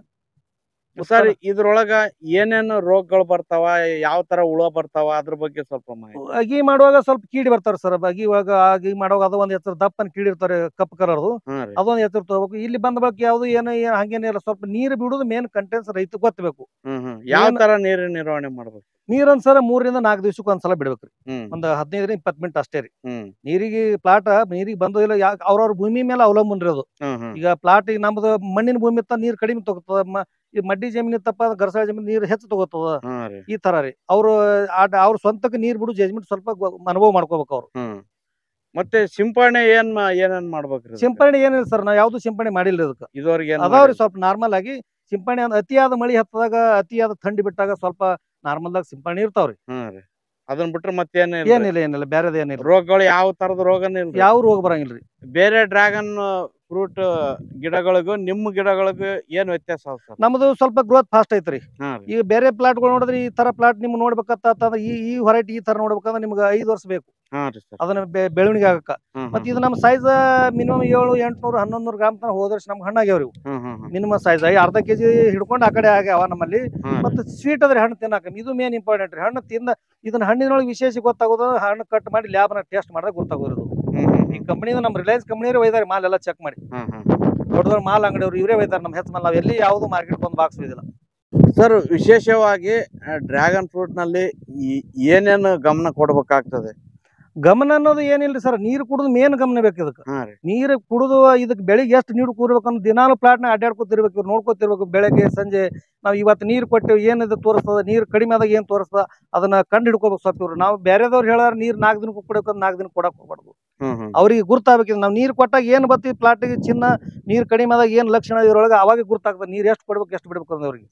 Speaker 2: ಸರ್ ಇದ್ರೊಳಗ ಏನೇನು ರೋಗಗಳು ಬರ್ತಾವ, ಯಾವ ತರ ಹುಳ ಬರ್ತಾವ ಅದ್ರ ಬಗ್ಗೆ ಸ್ವಲ್ಪ ಮಾಹಿತಿ?
Speaker 1: ಅಗಿ ಮಾಡುವಾಗ ಸ್ವಲ್ಪ ಕೀಡಿ ಬರ್ತಾರ ಸರ್. ಅಗಿ ಒಳಗ ಅಗಿ ಮಾಡುವಾಗ ಅದು ಒಂದ್ ಹೆಸರು ದಪ್ಪನ್ ಕೀಡಿ ಇರ್ತಾರೆ, ಕಪ್ಪು ಕಲರ್ದು. ಅದೊಂದ್ ಹೆಸರು ತಗೋಬೇಕು. ಇಲ್ಲಿ ಬಂದ ಬಳಕ ಯಾವ್ದು ಏನು ಹಂಗೇನಿಲ್ಲ. ಸ್ವಲ್ಪ ನೀರು ಬಿಡುದು ಮೇನ್ ಕಂಟೆನ್ಸ್ ರೈತ ಗೊತ್ತಬೇಕು.
Speaker 2: ಯಾವ ತರ ನೀರಿನ ನಿರ್ವಹಣೆ ಮಾಡ್ಬೇಕು?
Speaker 1: ನೀರೊಂದ್ ಸಲ 3-4 ದಿವಸಕ್ಕೆ ಒಂದ್ಸಲ ಬಿಡ್ಬೇಕ್ರಿ. ಒಂದು 15-20 ಮಿನಿಟ್ ಅಷ್ಟೇ ರೀ. ನೀರಿಗೆ ನೀರಿಗೆ ಬಂದಿಲ್ಲ. ಅವ್ರವ್ರ ಭೂಮಿ ಮೇಲೆ ಅವಲಂಬನ ರೀ ಅದು. ಈಗ ಪ್ಲಾಟ್ ಈಗ ನಮ್ದು ಮಣ್ಣಿನ ಭೂಮಿ ಇತ್ತ ನೀರ್ ಕಡಿಮೆ ತಗೋತದ. ಈ ಮಡ್ಡಿ ಜಮೀನ್ ಇತ್ತಪ್ಪ ಗರ್ಸಾಳ ಜಮೀನ್ ನೀರ್ ಹೆಚ್ಚು ತಗೋತದ. ಈ ತರ ರೀ. ಅವ್ರ ಸ್ವಂತಕ್ಕೆ ನೀರ್ ಬಿಡು ಜಜ್ಮೆಂಟ್ ಸ್ವಲ್ಪ ಅನುಭವ ಮಾಡ್ಕೋಬೇಕು ಅವ್ರು.
Speaker 2: ಮತ್ತೆ ಸಿಂಪರಣೆ ಏನೇನ್ ಮಾಡ್ಬೇಕ್ರಿ?
Speaker 1: ಸಿಂಪರಣೆ ಏನಿಲ್ಲ ಸರ್, ನಾವ್ ಯಾವ್ದು ಸಿಂಪರಣೆ ಮಾಡಿಲ್ಲ ಇದಕ್ಕೆ
Speaker 2: ಇದುವರೆಗೆ.
Speaker 1: ಅದಾವ್ರಿ ಸ್ವಲ್ಪ ನಾರ್ಮಲ್ ಆಗಿ ಸಿಂಪರಣೆ. ಅತಿಯಾದ ಮಳಿ ಹತ್ತದಾಗ, ಅತಿಯಾದ ಥಂಡಿ ಬಿಟ್ಟಾಗ ಸ್ವಲ್ಪ ನಾರ್ಮಲ್ ದಾಗ ಸಿಂಪರಣೆ ಇರ್ತಾವ್ರಿ.
Speaker 2: ಅದನ್ನ ಬಿಟ್ರೆ ಮತ್ತೇನಿಲ್ಲ
Speaker 1: ಬೇರೆದ ಏನಿಲ್ಲ.
Speaker 2: ರೋಗಗಳು ಯಾವ ತರದ ರೋಗನ ಇಲ್ಲ,
Speaker 1: ಯಾವ ರೋಗ ಬರಂಗಿಲ್ರಿ.
Speaker 2: ಬೇರೆ ಡ್ರ್ಯಾಗನ್ ಫ್ರೂಟ್ ಗಿಡಗಳಿಗೂ ನಿಮ್ಮ ಗಿಡಗಳಿಗೂ ಏನ್ ವ್ಯತ್ಯಾಸ?
Speaker 1: ನಮ್ದು ಸ್ವಲ್ಪ ಗ್ರೋತ್ ಫಾಸ್ಟ್ ಐತ್ರಿ. ಈಗ ಬೇರೆ ಪ್ಲಾಟ್ ಗಳು ನೋಡಿದ್ರೆ ಈ ತರ ಪ್ಲಾಟ್ ನಿಮ್ಗೆ ನೋಡ್ಬೇಕಂತ ಈ ವೆರೈಟಿ ಈ ತರ ನೋಡ್ಬೇಕಂದ್ರೆ ನಿಮ್ಗೆ 5 ವರ್ಷ ಬೇಕು ಅದನ್ನ ಬೆಳವಣಿಗೆ ಆಗಕ್ಕ. ಮತ್ತೆ ಇದು ನಮ್ಮ ಸೈಜ್ ಮಿನಿಮಮ್ 700-800 1100 ಗ್ರಾಮ್ ತನಕ ಹೋದ ವರ್ಷ ನಮ್ಗೆ ಹಣ್ಣಾಗ್ಯಾವ್ರಿ. ಮಿನಿಮಮ್ ಸೈಜ್ ಅರ್ಧ ಕೆಜಿ ಹಿಡ್ಕೊಂಡು ಆ ಕಡೆ ಆಗ್ಯಾವ ನಮ್ಮಲ್ಲಿ. ಮತ್ತೆ ಸ್ವೀಟ್ ಅದ್ರಿ ಹಣ್ಣು ತಿನ್ನಾಕ. ಇದು ಮೇನ್ ಇಂಪಾರ್ಟೆಂಟ್ ರೀ. ಹಣ್ಣು ತಿಂದ ಇದನ್ನ ಹಣ್ಣಿನೊಳಗೆ ವಿಶೇಷ ಗೊತ್ತಾಗೋದು ಹಣ್ಣು ಕಟ್ ಮಾಡಿ ಲ್ಯಾಬ್ನ ಟೆಸ್ಟ್ ಮಾಡಿದಾಗ ಗೊತ್ತಾಗೋದು. ಈ ಕಂಪನಿ ನಮ್ಮ ರಿಲಯನ್ಸ್ ಕಂಪನಿಯವ್ರು ಒಯ್ದಾರೆ ಮಾಲ್ ಎಲ್ಲ ಚೆಕ್ ಮಾಡಿ. ದೊಡ್ಡ ಮಾಲ್ ಅಂಗಡಿಯವ್ರು ಇವರೇ ಒಯ್ದಾರೆ. ನಮ್ಮ ಹೆಚ್ಚು ಮಾಲ್ ನಾವ್ ಎಲ್ಲಿ ಯಾವ್ದು ಮಾರ್ಕೆಟ್ ಬಂದು ಬಾಕ್ಸ್ ಒಯ್ದಿಲ್ಲ
Speaker 2: ಸರ್. ವಿಶೇಷವಾಗಿ ಡ್ರ್ಯಾಗನ್ ಫ್ರೂಟ್ ನಲ್ಲಿ ಏನೇನು ಗಮನ ಕೊಡ್ಬೇಕಾಗ್ತದೆ?
Speaker 1: ಗಮನ ಅನ್ನೋದು ಏನಿಲ್ರಿ ಸರ್. ನೀರು ಕುಡಿದು ಮೇನ್ ಗಮನ ಬೇಕು ಇದಕ್ಕೆ. ನೀರು ಕುಡಿದು ಇದಕ್ಕೆ ಬೆಳಿಗ್ಗೆ ಎಷ್ಟು ನೀರು ಕೂರ್ಬೇಕಂದ್ರೆ ದಿನಾಲು ಪ್ಲಾಟ್ನ ಅಡ್ಡಾಡ್ಕೊತಿರ್ಬೇಕು, ನೋಡ್ಕೊತಿರ್ಬೇಕು. ಬೆಳಗ್ಗೆ ಸಂಜೆ ನಾವು ಇವತ್ತು ನೀರು ಕೊಟ್ಟೇವೆ, ಏನಿದೆ ತೋರಿಸ್ತದ, ನೀರು ಕಡಿಮೆ ಆದಾಗ ಏನ್ ತೋರಿಸ್ತದ ಅದನ್ನ ಕಂಡು ಹಿಡ್ಕೋಬೇಕು. ಸ್ವಲ್ಪ ಇವ್ರು ನಾವು ಬೇರೆದವ್ರು ಹೇಳಾರ ನೀರು 4 ದಿನಕ್ಕೂ ಕೊಡಬೇಕು, 4 ದಿನ ಕೊಡಕ್ ಹೋಗ್ಬಾರ್ದು. ಅವ್ರಿಗೆ ಗುರ್ತಾಗಬೇಕಿದೆ. ನಾವು ನೀರು ಕೊಟ್ಟಾಗ ಏನ್ ಬರ್ತೀವಿ ಪ್ಲಾಟಿಗೆ ಚಿನ್ನ, ನೀರು ಕಡಿಮೆ ಆದಾಗ ಏನ್ ಲಕ್ಷಣ ಇದ್ರೊಳಗೆ ಅವಾಗ ಗುರ್ತಾಗ್ತದೆ. ನೀರು ಎಷ್ಟು ಕೊಡ್ಬೇಕು, ಎಷ್ಟು ಬಿಡ್ಬೇಕು ಅಂದ್ರೆ ಅವ್ರಿಗೆ.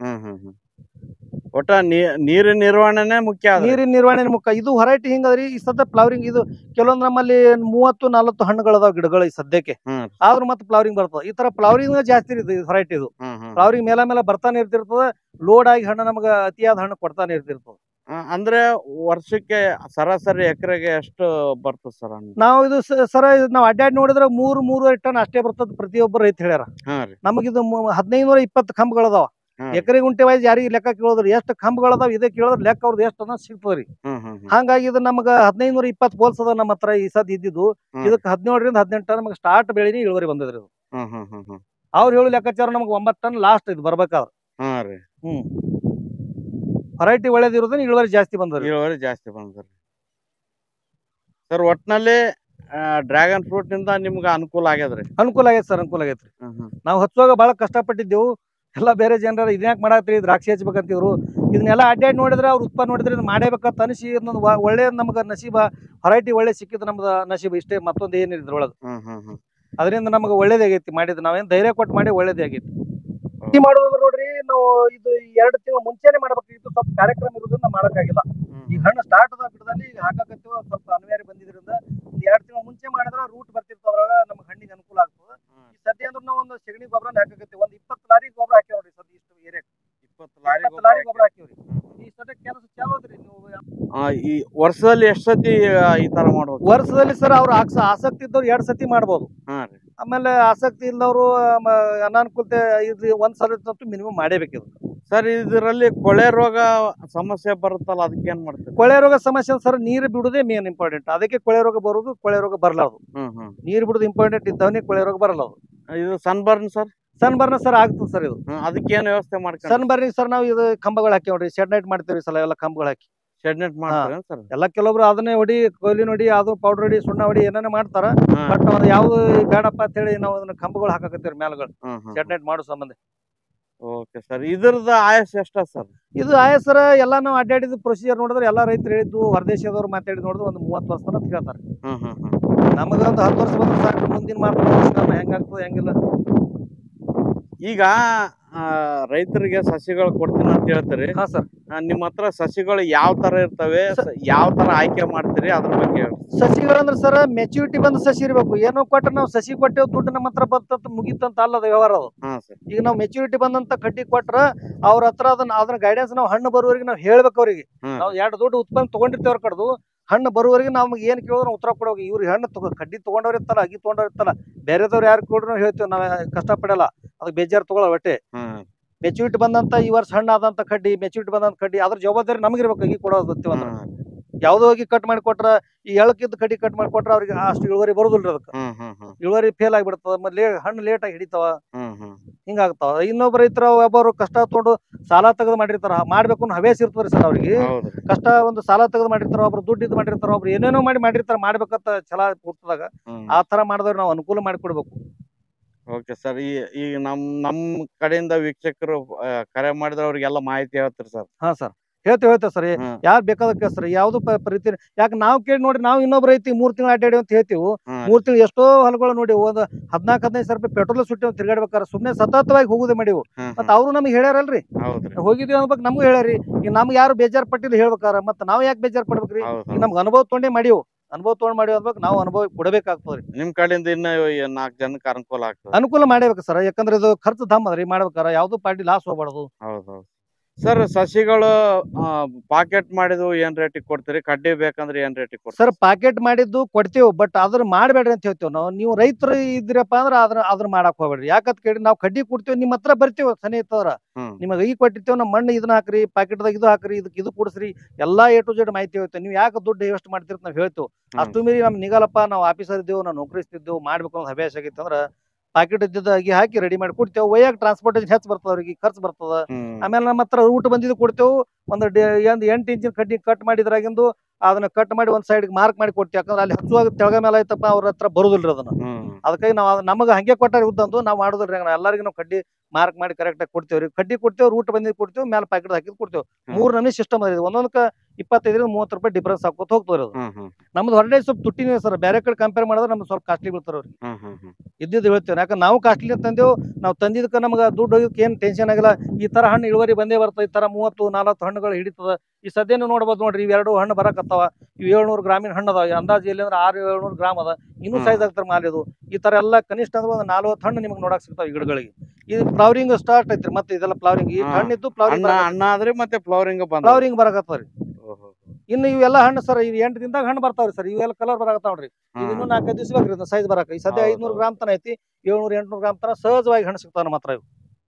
Speaker 2: ಒಟ್ಟ ನೀರಿನ ನಿರ್ವಹಣೆ ಮುಖ್ಯ.
Speaker 1: ನೀರಿನ ನಿರ್ವಹಣೆ ಮುಖ್ಯ. ಇದು ವೆರೈಟಿ ಹಿಂಗದ್ರಿ. ಈ ಸದ್ಯ ಫ್ಲವರಿಂಗ್ ಇದು ಕೆಲವೊಂದು ನಮ್ಮಲ್ಲಿ 30-40 ಹಣ್ಣುಗಳದಾವ ಗಿಡಗಳು ಈ ಸದ್ಯಕ್ಕೆ. ಆದ್ರೂ ಮತ್ತೆ ಫ್ಲವರಿಂಗ್ ಬರ್ತದೆ. ಈ ತರ ಫ್ಲವರಿಂಗ್ ಜಾಸ್ತಿ ಇರ್ತದೆ ವೆರೈಟಿ. ಇದು ಫ್ಲವರಿಂಗ್ ಮೇಲೆ ಬರ್ತಾನೆ ಇರ್ತಿರ್ತದೆ. ಲೋಡ್ ಆಗಿ ಹಣ್ಣು ನಮ್ಗೆ ಅತಿಯಾದ ಹಣ್ಣು ಕೊಡ್ತಾನೆ ಇರ್ತಿರ್ತದೆ.
Speaker 2: ಅಂದ್ರೆ ವರ್ಷಕ್ಕೆ ಸರಾಸರಿ ಎಕರೆಗೆ ಎಷ್ಟು ಬರ್ತದೆ ಸರ್?
Speaker 1: ನಾವು ಇದು ಸರ ನಾವು ಅಡ್ಡಾಡಿ ನೋಡಿದ್ರೆ 3-3.5 ಟನ್ ಅಷ್ಟೇ ಬರ್ತದೆ ಪ್ರತಿಯೊಬ್ಬರು ರೈತ ಹೇಳ್ಯಾರ. ನಮಗಿದು 1520 ಕಂಬಗಳದಾವ. ಎಕರೆ ಗುಂಟೆ ವೈಸ್ ಯಾರಿಗೆ ಲೆಕ್ಕ ಕೇಳೋದ್ರಿ ಎಷ್ಟು ಕಂಬಗಳದಾವ ಇದೇ ಕೇಳೋದ್ರ ಲೆಕ್ಕ ಅವ್ರದ್ದು ಎಷ್ಟು ಅನ್ನೋ ಸಿಗ್ತದ್ರಿ. ಹಂಗಾಗಿ ಇದು ನಮ್ಗ 1520 ಪೋಲ್ಸ್ ಅದ ನಮ್ಮ ಹತ್ರ ಈ ಸದ್ ಇದ್ದಿದ್ದು. ಇದಕ್ಕೆ 17-18 ಟನ್ ನಮ್ಗೆ ಸ್ಟಾರ್ಟ್ ಬೆಳಿನಿ ಇಳುವರಿ ಬಂದದ್ರಿ. ಅವ್ರು ಹೇಳು ಲೆಕ್ಕಾಚಾರ ನಮ್ಗೆ 9 ಟನ್ ಲಾಸ್ಟ್ ಇದು ಬರ್ಬೇಕಾದ್ರೆ.
Speaker 2: ಹಾ ರೀ.
Speaker 1: ವೆರೈಟಿ ಒಳ್ಳೇದಿರೋದನ್ನ ಇಳುವರಿ ಜಾಸ್ತಿ ಬಂದ್ರಿ.
Speaker 2: ಇಳುವರಿ ಜಾಸ್ತಿ ಬಂದ್ರಿ ಸರ್. ಒಟ್ನಲ್ಲಿ ಡ್ರ್ಯಾಗನ್ ಫ್ರೂಟ್ ನಿಂದ ನಿಮ್ಗೆ ಅನುಕೂಲ ಆಗ್ಯದ್ರಿ.
Speaker 1: ಅನುಕೂಲ ಆಗೈತೆ ಸರ್, ಅನುಕೂಲ ಆಗೈತ್ರಿ. ನಾವು ಹಚ್ಚುವಾಗ ಬಹಳ ಕಷ್ಟಪಟ್ಟಿದ್ದೆವು. ಎಲ್ಲ ಬೇರೆ ಜನರ ಇದ್ಯಾಕೆ ಮಾಡತ್ರಿ, ದ್ರಾಕ್ಷಿ ಹಚ್ಬೇಕಂತಿದ್ರು. ಇದನ್ನೆಲ್ಲ ಅಡ್ಡಾಡಿ ನೋಡಿದ್ರೆ ಅವ್ರ ಉತ್ಪನ್ನ ನೋಡಿದ್ರೆ ಇದು ಮಾಡಬೇಕಂತ ಅನಿಸಿ ಇನ್ನೊಂದು ಒಳ್ಳೆ ನಮ್ಗೆ ನಸೀಬ ವೆರೈಟಿ ಒಳ್ಳೆ ಸಿಕ್ಕಿದ್ದು ನಮ್ದು ನಸೀಬ ಇಷ್ಟೇ, ಮತ್ತೊಂದು ಏನಿಲ್ಲ ಇದ್ರೊಳಗೆ. ಅದರಿಂದ ನಮ್ಗೆ ಒಳ್ಳೇದಾಗೈತಿ ಮಾಡಿದ್ದು. ನಾವೇನು ಧೈರ್ಯ ಕೊಟ್ಟು ಮಾಡಿ ಒಳ್ಳೇದೇ ಆಗೈತಿ. ಮಾಡೋದಂದ್ರೆ ನೋಡ್ರಿ, ನಾವು ಇದು 2 ತಿಂಗಳು ಮುಂಚೆನೆ ಮಾಡ್ಬೇಕಾಗಿತ್ತು. ಸ್ವಲ್ಪ ಕಾರ್ಯಕ್ರಮ ಇರೋದ್ರಿಂದ ಮಾಡಕ್ಕಾಗಿಲ್ಲ. ಈಗ ಹಣ್ಣು ಸ್ಟಾರ್ಟ್ ಅದ ಗಿಡದಲ್ಲಿ, ಈಗ ಹಾಕಾಕತ್ತೀವಿ. ಸ್ವಲ್ಪ ಅನಿವಾರ್ಯ ಬಂದಿದ್ರಿಂದ 2 ತಿಂಗಳು ಮುಂಚೆ ಮಾಡಿದ್ರೆ ರೂಟ್ ಬರ್ತಿರ್ತದ, ಅದ್ರಾಗ ನಮ್ಗೆ ಹಣ್ಣಿಗೆ ಅನುಕೂಲ ಆಗ್ತದೆ. ಈ ಸದ್ಯ ಅಂದ್ರೆ ನಾವು ಒಂದು ಸೆಗಣಿ ಗೊಬ್ಬರನ ಹಾಕಾಕತ್ತೀವಿ. ಒಂದು 20 ಲಾರಿ ಗೊಬ್ಬರ ಹಾಕ್ಯಾವ ನೋಡ್ರಿ ಸದ್ಯ ಇಷ್ಟು ಏರಿಯಾಕ್ಕೆ. 20 ಲಾರಿ ಗೊಬ್ಬರ ಹಾಕಿವ್ರಿ. ಈ ಸದ್ಯ ಕೆಲಸ ಚಾಲು ಅದ್ರಿ. ನೀವು
Speaker 2: ಈ ವರ್ಷದಲ್ಲಿ ಎಷ್ಟು ಸತಿ ಈ ತರ ಮಾಡ್ಬೇಕು?
Speaker 1: ವರ್ಷದಲ್ಲಿ ಸರ್ ಅವ್ರು ಆಸಕ್ತಿ ಇದ್ದವ್ರು 2 ಸತಿ ಮಾಡ್ಬೋದು. ಆಮೇಲೆ ಆಸಕ್ತಿ ಇಲ್ಲದವರು ಅನಾನುಕೂಲತೆ ಒಂದ್ ಸಲ ಮಿನಿಮಮ್ ಮಾಡೇಬೇಕಿದ್ರು
Speaker 2: ಸರ್. ಇದರಲ್ಲಿ ಕೊಳೆ ರೋಗ ಸಮಸ್ಯೆ ಬರುತ್ತಲ್ಲ, ಅದಕ್ಕೆ ಏನ್ ಮಾಡ್ತೀವಿ?
Speaker 1: ಕೊಳೆ ರೋಗ ಸಮಸ್ಯೆ ಸರ್, ನೀರು ಬಿಡುದೇ ಮೇನ್ ಇಂಪಾರ್ಟೆಂಟ್. ಅದಕ್ಕೆ ಕೊಳೆ ರೋಗ ಬರುದು, ಕೊಳೆ ರೋಗ ಬರಲಾರದು. ನೀರು ಬಿಡುದು ಇಂಪಾರ್ಟೆಂಟ್ ಇದ್ದವನೇ ಕೊಳೆ ರೋಗ ಬರಲಾರದು.
Speaker 2: ಇದು ಸನ್ಬರ್ನ್ ಸರ್?
Speaker 1: ಸನ್ಬರ್ನ್ ಸರ್ ಆಗ್ತದೆ ಸರ್. ಇದು
Speaker 2: ಅದಕ್ಕೆ ಏನು ವ್ಯವಸ್ಥೆ ಮಾಡ್ತೀವಿ?
Speaker 1: ಸನ್ಬರ್ನಿಗೆ ಸರ್ ನಾವು ಇದು ಕಂಬಗಳು ಹಾಕಿ ನೋಡ್ರಿ, ಶೆಡ್ ನೈಟ್ ಮಾಡ್ತೇವೆ ಸಲ. ಎಲ್ಲ ಕಂಬಗಳು ಹಾಕಿ
Speaker 2: ಶೆಡ್ ನೆಟ್ ಮಾಡ್ತಾರೆ ಸರ್.
Speaker 1: ಎಲ್ಲ ಕೆಲವೊಬ್ರು ಅದನ್ನೇ ಹೊಡಿ, ಕೊಯ್ಲಿನ ಹೊಡಿ, ಅದು ಪೌಡರ್ ಹೊಡಿ, ಸುಣ್ಣ ಹೊಡಿ, ಏನೇನೋ ಮಾಡ್ತಾರ. ಬಟ್ ಅದು ಯಾವ್ದು ಬೇಡಪ್ಪ ಅಂತ ಹೇಳಿ ನಾವು ಅದನ್ನ ಕಂಬಗಳು ಹಾಕಕತ್ತೀವಿ ಮೇಲ್ಗಳು, ಶೆಡ್ ನೈಟ್ ಮಾಡೋ ಸಂಬಂಧ.
Speaker 2: Okay sir. ಇದ್ರದ್ದು ಆಯಸ್ ಎಷ್ಟ ಸರ್?
Speaker 1: ಇದು ಆಯಸ್ಸರ ಎಲ್ಲ ನಾವು ಅಡ್ಡಾಡಿದ ಪ್ರೊಸೀಜರ್ ನೋಡಿದ್ರೆ ಎಲ್ಲ ರೈತರು ಹೇಳಿದ್ದು, ಹೊರದೇಶದವ್ರು ಮಾತಾಡಿದ್ ನೋಡಿದ್ರೆ ಒಂದು 30 ವರ್ಷ ತನಕ ಹೇಳ್ತಾರೆ. ನಮಗೊಂದು 10 ವರ್ಷ ಬಂದ್ರೆ ಸಾಕು, ಮುಂದಿನ ಮಾತು ಹೆಂಗಾಗ್ತದೆ ಹೆಂಗಿಲ್ಲ.
Speaker 2: ಈಗ ರೈತರಿಗೆ ಸಸಿಗಳು ಕೊಡ್ತೀನಿ ಅಂತ ಹೇಳ್ತೀರಿ.
Speaker 1: ಹಾ ಸರ್.
Speaker 2: ನಿಮ್ಮ ಹತ್ರ ಸಸಿಗಳು ಯಾವ ತರ ಇರ್ತವೆ, ಯಾವ ತರ ಆಯ್ಕೆ ಮಾಡ್ತೀರಿ, ಅದ್ರ ಬಗ್ಗೆ ಹೇಳಿ.
Speaker 1: ಸಸಿಗಳಂದ್ರೆ ಸರ್ ಮೆಚುರಿಟಿ ಬಂದ ಸಸಿ ಇರ್ಬೇಕು. ಏನೋ ಕೊಟ್ರೆ ನಾವು ಸಸಿ ಕೊಟ್ಟೇವ್, ದುಡ್ಡು ನಮ್ಮ ಹತ್ರ ಬಂತ ಮುಗಿತಂತ ಅಲ್ಲದ ವ್ಯವಹಾರ ಅದು. ಈಗ ನಾವು ಮೆಚುರಿಟಿ ಬಂದಂತ ಕಡ್ಡಿ ಕೊಟ್ರ ಅವ್ರ ಹತ್ರ ಅದನ್ನ ಗೈಡೆನ್ಸ್ ನಾವು ಹಣ್ಣು ಬರುವವರೆಗೆ ನಾವು ಹೇಳ್ಬೇಕು ಅವ್ರಿಗೆ. ನಾವು 2 ದುಡ್ಡು ಉತ್ಪನ್ನ ತಗೊಂಡಿರ್ತೇವ್ರ ಕಡ್ದು ಹಣ್ಣು ಬರುವವರೆಗೆ ನಮ್ಗೆ ಏನ್ ಕೇಳಿದ್ರು ಉತ್ತರ ಕೊಡೋಗಿ. ಇವ್ರಿಗೆ ಹಣ್ಣು ಕಡ್ಡಿ ತಗೊಂಡವ್ರ ಇರ್ತಲ್ಲ, ಅಗಿ ತಗೊಂಡವ್ರ ಇರ್ತಲ್ಲ, ಬೇರೆದವ್ರು ಯಾರು ಕೊಡ್ರು ನಾವು ಹೇಳ್ತೇವೆ. ನಾವ್ ಕಷ್ಟಪಡಲ್ಲ, ಅದಕ್ಕೆ ಬೇಜಾರು ತಗೊಳ ಒಟ್ಟೆ. ಮೆಚುರಿಟಿ ಬಂದಂತ ಈ ವರ್ಷ ಹಣ್ಣು ಆದಂತ ಕಡ್ಡಿ, ಮೆಚುರಿಟಿ ಬಂದಂತ ಕಡ್ಡಿ, ಅದ್ರ ಜವಾಬ್ದಾರಿ ನಮಗಿರ್ಬೇಕು. ಅಗಿ ಕೊಡೋದು ಗೊತ್ತಿವಂದ್ರ ಯಾವ್ದೋ ಹೋಗಿ ಕಟ್ ಮಾಡಿ ಕೊಟ್ರ, ಈ ಎಳಕಿದ್ದು ಕಡ್ಡಿ ಕಟ್ ಮಾಡಿ ಕೊಟ್ರ ಅವ್ರಿಗೆ ಅಷ್ಟು ಇಳುವರಿ ಬರುದಿಲ್ರಿ. ಅದಕ್ಕೆ ಇಳುವರಿ ಫೇಲ್ ಆಗಿಬಿಡ್ತದ. ಹಣ್ಣು ಲೇಟ್ ಆಗಿ ಹಿಡಿತಾವ, ಹಿಂಗಾಗ್ತಾವ. ಇನ್ನೊಬ್ಬ ರೈತರ ಒಬ್ಬರು ಕಷ್ಟ ತಗೊಂಡು ಸಾಲ ತೆಗೆದು ಮಾಡಿರ್ತಾರ. ಮಾಡ್ಬೇಕು ಹವ್ಯಾಸ ಇರ್ತದ್ರಿ ಸರ್ ಅವ್ರಿಗೆ. ಕಷ್ಟ ಒಂದು ಸಾಲ ತೆಗೆದು ಮಾಡಿರ್ತಾರ, ಒಬ್ರು ದುಡ್ಡು ಇದು ಮಾಡಿರ್ತಾರ, ಒಬ್ರು ಏನೇನೋ ಮಾಡಿರ್ತಾರ. ಮಾಡ್ಬೇಕಂತ ಛಲ ಹುಟ್ಟದಾಗ ಆ ತರ ಮಾಡಿದವ್ರು ನಾವು ಅನುಕೂಲ ಮಾಡಿಕೊಡ್ಬೇಕು.
Speaker 2: Okay sir. ಈಗ ನಮ್ ಕಡೆಯಿಂದ ವೀಕ್ಷಕರು ಕರೆ ಮಾಡಿದ್ರೆ ಅವ್ರಿಗೆಲ್ಲ ಮಾಹಿತಿ ಹೇಳ್ತೀರಿ ಸರ್?
Speaker 1: ಹಾ ಸರ್, ಹೇಳ್ತೇವೆ ಸರ್. ಯಾರು ಬೇಕಾದಕ್ಕೆ ಸರ್, ಯಾವ್ದು ರೀತಿ. ಯಾಕೆ ನಾವು ಕೇಳಿ ನೋಡ್ರಿ, ನಾವು ಇನ್ನೊಬ್ರು ಐತಿ 3 ತಿಂಗಳು ಅಡ್ಡಾಡಿ ಅಂತ ಹೇಳ್ತೀವಿ. 3 ತಿಂಗಳು ಎಷ್ಟೋ ಹೊಲಗಳು ನೋಡಿ, ಒಂದು 14-15 ಸಾವಿರ ರೂಪಾಯಿ ಪೆಟ್ರೋಲ್ ಸುಟ್ಟಿ ತಿರ್ಗಾಡ್ಬೇಕಾರೆ ಸುಮ್ನೆ ಸತತವಾಗಿ ಹೋಗುದೇ ಮಾಡಿವು. ಮತ್ತ ಅವ್ರು ನಮ್ಗೆ ಹೇಳ್ಯಾರಲ್ರಿ, ಹೋಗಿದ್ವಿ ಅನ್ಬೇಕು, ನಮಗೂ ಹೇಳ್ಯಾರಿ. ಈಗ ನಮ್ಗೆ ಯಾರು ಬೇಜಾರ್ ಪಟ್ಟಿಲ್ಲ ಹೇಳ್ಬೇಕಾರ, ಮತ್ತ ನಾವ್ ಯಾಕೆ ಬೇಜಾರ್ ಪಡ್ಬೇಕ್ರಿ? ಈಗ ನಮ್ಗೆ ಅನುಭವ ತೊಗೊಂಡೇ ಮಾಡಿವು, ಅನುಭವ ತೊಗೊಂಡ್ ಮಾಡಿವ್ ಅನ್ಬೇಕು. ನಾವು ಅನುಭವ ಕೊಡಬೇಕಾಗ್ತದ್ರಿ.
Speaker 2: ನಿಮ್ ಕಡೆಯಿಂದ ಇನ್ನ 4 ಜನಕ್ಕೆ ಅನುಕೂಲ ಆಗ್ತದೆ.
Speaker 1: ಅನುಕೂಲ ಮಾಡಬೇಕು ಸರ್, ಯಾಕಂದ್ರೆ ಇದು ಖರ್ಚು ದಮ್ ಅದ್ರಿ. ಮಾಡ್ಬೇಕಾರ ಯಾವ್ದು ಪಾರ್ಟಿ ಲಾಸ್ ಹೋಗ್ಬಾರ್ದು.
Speaker 2: ಹೌದೌದು ಸರ್. ಸಸಿಗಳು ಪಾಕೆಟ್ ಮಾಡಿದ್ವು ಏನ್ ರೇಟಿಗೆ ಕೊಡ್ತೀರಿ? ಕಡ್ಡಿ ಬೇಕಂದ್ರೆ ಏನ್ ರೇಟಿಗೆ ಕೊಡ್ತೀರಿ?
Speaker 1: ಸರ್ ಪಾಕೆಟ್ ಮಾಡಿದ್ದು ಕೊಡ್ತೇವೆ, ಬಟ್ ಅದ್ರ ಮಾಡ್ಬೇಡ್ರಿ ಅಂತ ಹೇಳ್ತೇವೆ ನಾವು. ನೀವು ರೈತರು ಇದ್ರಪ್ಪ ಅಂದ್ರೆ ಅದ್ರ ಮಾಡಕ್ ಹೋಗ್ಬೇಡ್ರಿ. ಯಾಕಂತ ಕೇಳಿ ನಾವು ಕಡ್ಡಿ ಕೊಡ್ತೇವೆ, ನಿಮ್ಮ ಹತ್ರ ಬರ್ತೀವಿ ಸನಿ ಇತ್ತವ್ರ ನಿಮಗೆ ಈ ಕೊಟ್ಟಿರ್ತೇವೆ. ನಮ್ಮ ಮಣ್ಣು ಇದನ್ನ ಹಾಕ್ರಿ, ಪ್ಯಾಕೆಟ್ದಾಗ ಇದು ಹಾಕ್ರಿ, ಇದಕ್ಕೆ ಇದು ಕುಡಿಸ್ರಿ, ಎಲ್ಲಾ A to Z ಮಾಹಿತಿ ಹೇಳ್ತೇವೆ. ನೀವು ಯಾಕೆ ದುಡ್ಡು ವೇಸ್ಟ್ ಮಾಡ್ತಿರ್ ನಾವು ಹೇಳ್ತೇವೆ. ಅಷ್ಟು ಮೀರಿ ನಮ್ ನಿಗಲಪ್ಪ, ನಾವು ಆಫೀಸರ್ ಇದ್ದೇವೆ, ನಾವು ನೌಕರಿಸ್ತಿದ್ದೇವೆ, ಮಾಡ್ಬೇಕು ಅನ್ನೋ ಹವ್ಯಾಸ ಆಗಿತ್ತು ಅಂದ್ರ ಪಾಕೆಟ್ ಇದ್ದಿದ್ದ ಅಗಿ ಹಾಕಿ ರೆಡಿ ಮಾಡಿ ಕೊಡ್ತೇವೆ. ಒಯ್ಯಾಗ ಟ್ರಾನ್ಸ್ಪೋರ್ಟೇಷನ್ ಹೆಚ್ಚು ಬರ್ತದ, ಅವ್ರಿಗೆ ಖರ್ಚು ಬರ್ತದ. ಆಮೇಲೆ ನಮ್ಮ ಹತ್ರ ರೂಟ್ ಬಂದಿದ್ದು ಕೊಡ್ತೇವೆ. ಒಂದು 8 ಇಂಚಿನ ಕಡ್ಡಿ ಕಟ್ ಮಾಡಿದ್ರಾಗಿಂದು ಅದನ್ನ ಕಟ್ ಮಾಡಿ ಒಂದ್ ಸೈಡ್ ಮಾರ್ಕ್ ಮಾಡಿ ಕೊಡ್ತೀವಿ. ಯಾಕಂದ್ರೆ ಅಲ್ಲಿ ಹಚ್ಚುವಾಗ ತೆಳಗ ಮೇಲೆ ಆಯ್ತಪ್ಪ, ಅವ್ರ ಹತ್ರ ಬರುದಿಲ್ರಿ ಅದನ್ನ. ಅದಕ್ಕಾಗಿ ನಾವು ನಮಗೆ ಹಂಗೆ ಕೊಟ್ಟಾರ ಉದ್ದಂದು ನಾವು ಮಾಡುದಿಲ್ರಿ. ಎಲ್ಲರಿಗೂ ನಾವು ಕಡ್ಡಿ ಮಾರ್ಕ್ ಮಾಡಿ ಕರೆಕ್ಟ್ ಆಗಿ ಕೊಡ್ತೇವ್ರಿ. ಕಡ್ಡಿ ಕೊಡ್ತೇವೆ, ರೂಟ್ ಬಂದಿದ್ದು ಕೊಡ್ತೇವೆ, ಮೇಲೆ ಪ್ಯಾಕೆಟ್ ಹಾಕಿದ್ ಕೊಡ್ತೇವೆ. 3 ನಮೂನಿ ಸಿಸ್ಟಮ್ ಅದ. ಒಂದೊಂದಕ್ಕೆ 25-30 ರೂಪಾಯಿ ಡಿಫ್ರೆನ್ಸ್ ಹಾಕೋತ ಹೋಗ್ತವ್ರಿ ಅದು. ನಮ್ದು ಹೊರಡೆ ಸ್ವಲ್ಪ ತುಟ್ಟಿನೇ ಸರ್, ಬೇರೆ ಕಡೆ ಕಂಪೇರ್ ಮಾಡಿದ್ರೆ ನಮ್ದು ಸ್ವಲ್ಪ ಕಾಸ್ಟ್ಲಿ ಬೀಳ್ತಾರ ಅವ್ರಿಗೆ. ಇದ್ದಿದ್ದು ಹೇಳ್ತೇವೆ, ಯಾಕಂದ್ರೆ ನಾವು ಕಾಸ್ಟ್ಲಿ ತಂದೇವು. ನಾವು ತಂದಿದ್ದಕ್ಕೆ ನಮ್ಗೆ ದುಡ್ಡು ಹೋಗಿದ್ದಕ್ಕೆ ಏನ್ ಟೆನ್ಷನ್ ಆಗಿಲ್ಲ. ಈ ತರ ಹಣ್ಣು ಇಳುವರಿ ಬಂದೇ ಬರ್ತದೆ. ಈ ತರ 30-40 ಹಣ್ಣುಗಳು ಹಿಡಿತದ. ಈ ಸದ್ಯನು ನೋಡ್ಬೋದು ನೋಡ್ರಿ, ಇವ್ 2 ಹಣ್ಣು ಬರಕತ್ತಾವ. ಇವ್ 700 ಗ್ರಾಮಿನ ಹಣ್ಣು ಅದಾವ. ಅಂದಾಜು ಎಲ್ಲಿ ಅಂದ್ರೆ 600-700 ಗ್ರಾಮ್ ಅದ. ಇನ್ನೂ ಸೈಜ್ ಆಗ್ತಾರೆ ಮಾಲ್ ಇದು. ಈ ತರ ಎಲ್ಲ ಕನಿಷ್ಠ ಅಂದ್ರೆ ಒಂದು 40 ಹಣ್ಣು ನಿಮ್ಗೆ ನೋಡಕ್ ಸಿಗ್ತಾವ ಈ ಗಿಡಗಳಿಗೆ. ಇದು ಫ್ಲವರಿಂಗ್ ಸ್ಟಾರ್ಟ್ ಐತ್ರಿ. ಮತ್ತೆ ಇದೆಲ್ಲ ಫ್ಲವರಿಂಗ್, ಈ ಹಣ್ಣಿದ್ದು ಫ್ಲವರಿಂಗ್
Speaker 2: ಮತ್ತೆ
Speaker 1: ಫ್ಲವರಿಂಗ್ ಬರಕತ್ತಾವ್ರಿ. ಇನ್ನು ಇವೆಲ್ಲ ಹಣ್ಣು ಸರ್, ಇವ್ 8 ದಿನದಾಗ ಹಣ್ಣು ಬರ್ತಾವ್ರಿ ಸರ್. ಇವೆಲ್ಲ ಕಲರ್ ಬರಕತ್ತಾವ ನೋಡ್ರಿ. ಇನ್ನು 4-5 ದಿವಸ ಬೇಕ್ರಿ ಸೈಜ್ ಬರಕ. ಈ ಸದ್ಯ 500 ಗ್ರಾಮ್ ತನ ಐತಿ, 700-800 ಗ್ರಾಮ್ ತನ ಸಹಜವಾಗಿ ಹಣ್ಣು ಸಿಗ್ತಾವ ನಮ್ಮ ಹತ್ರ. ಇವು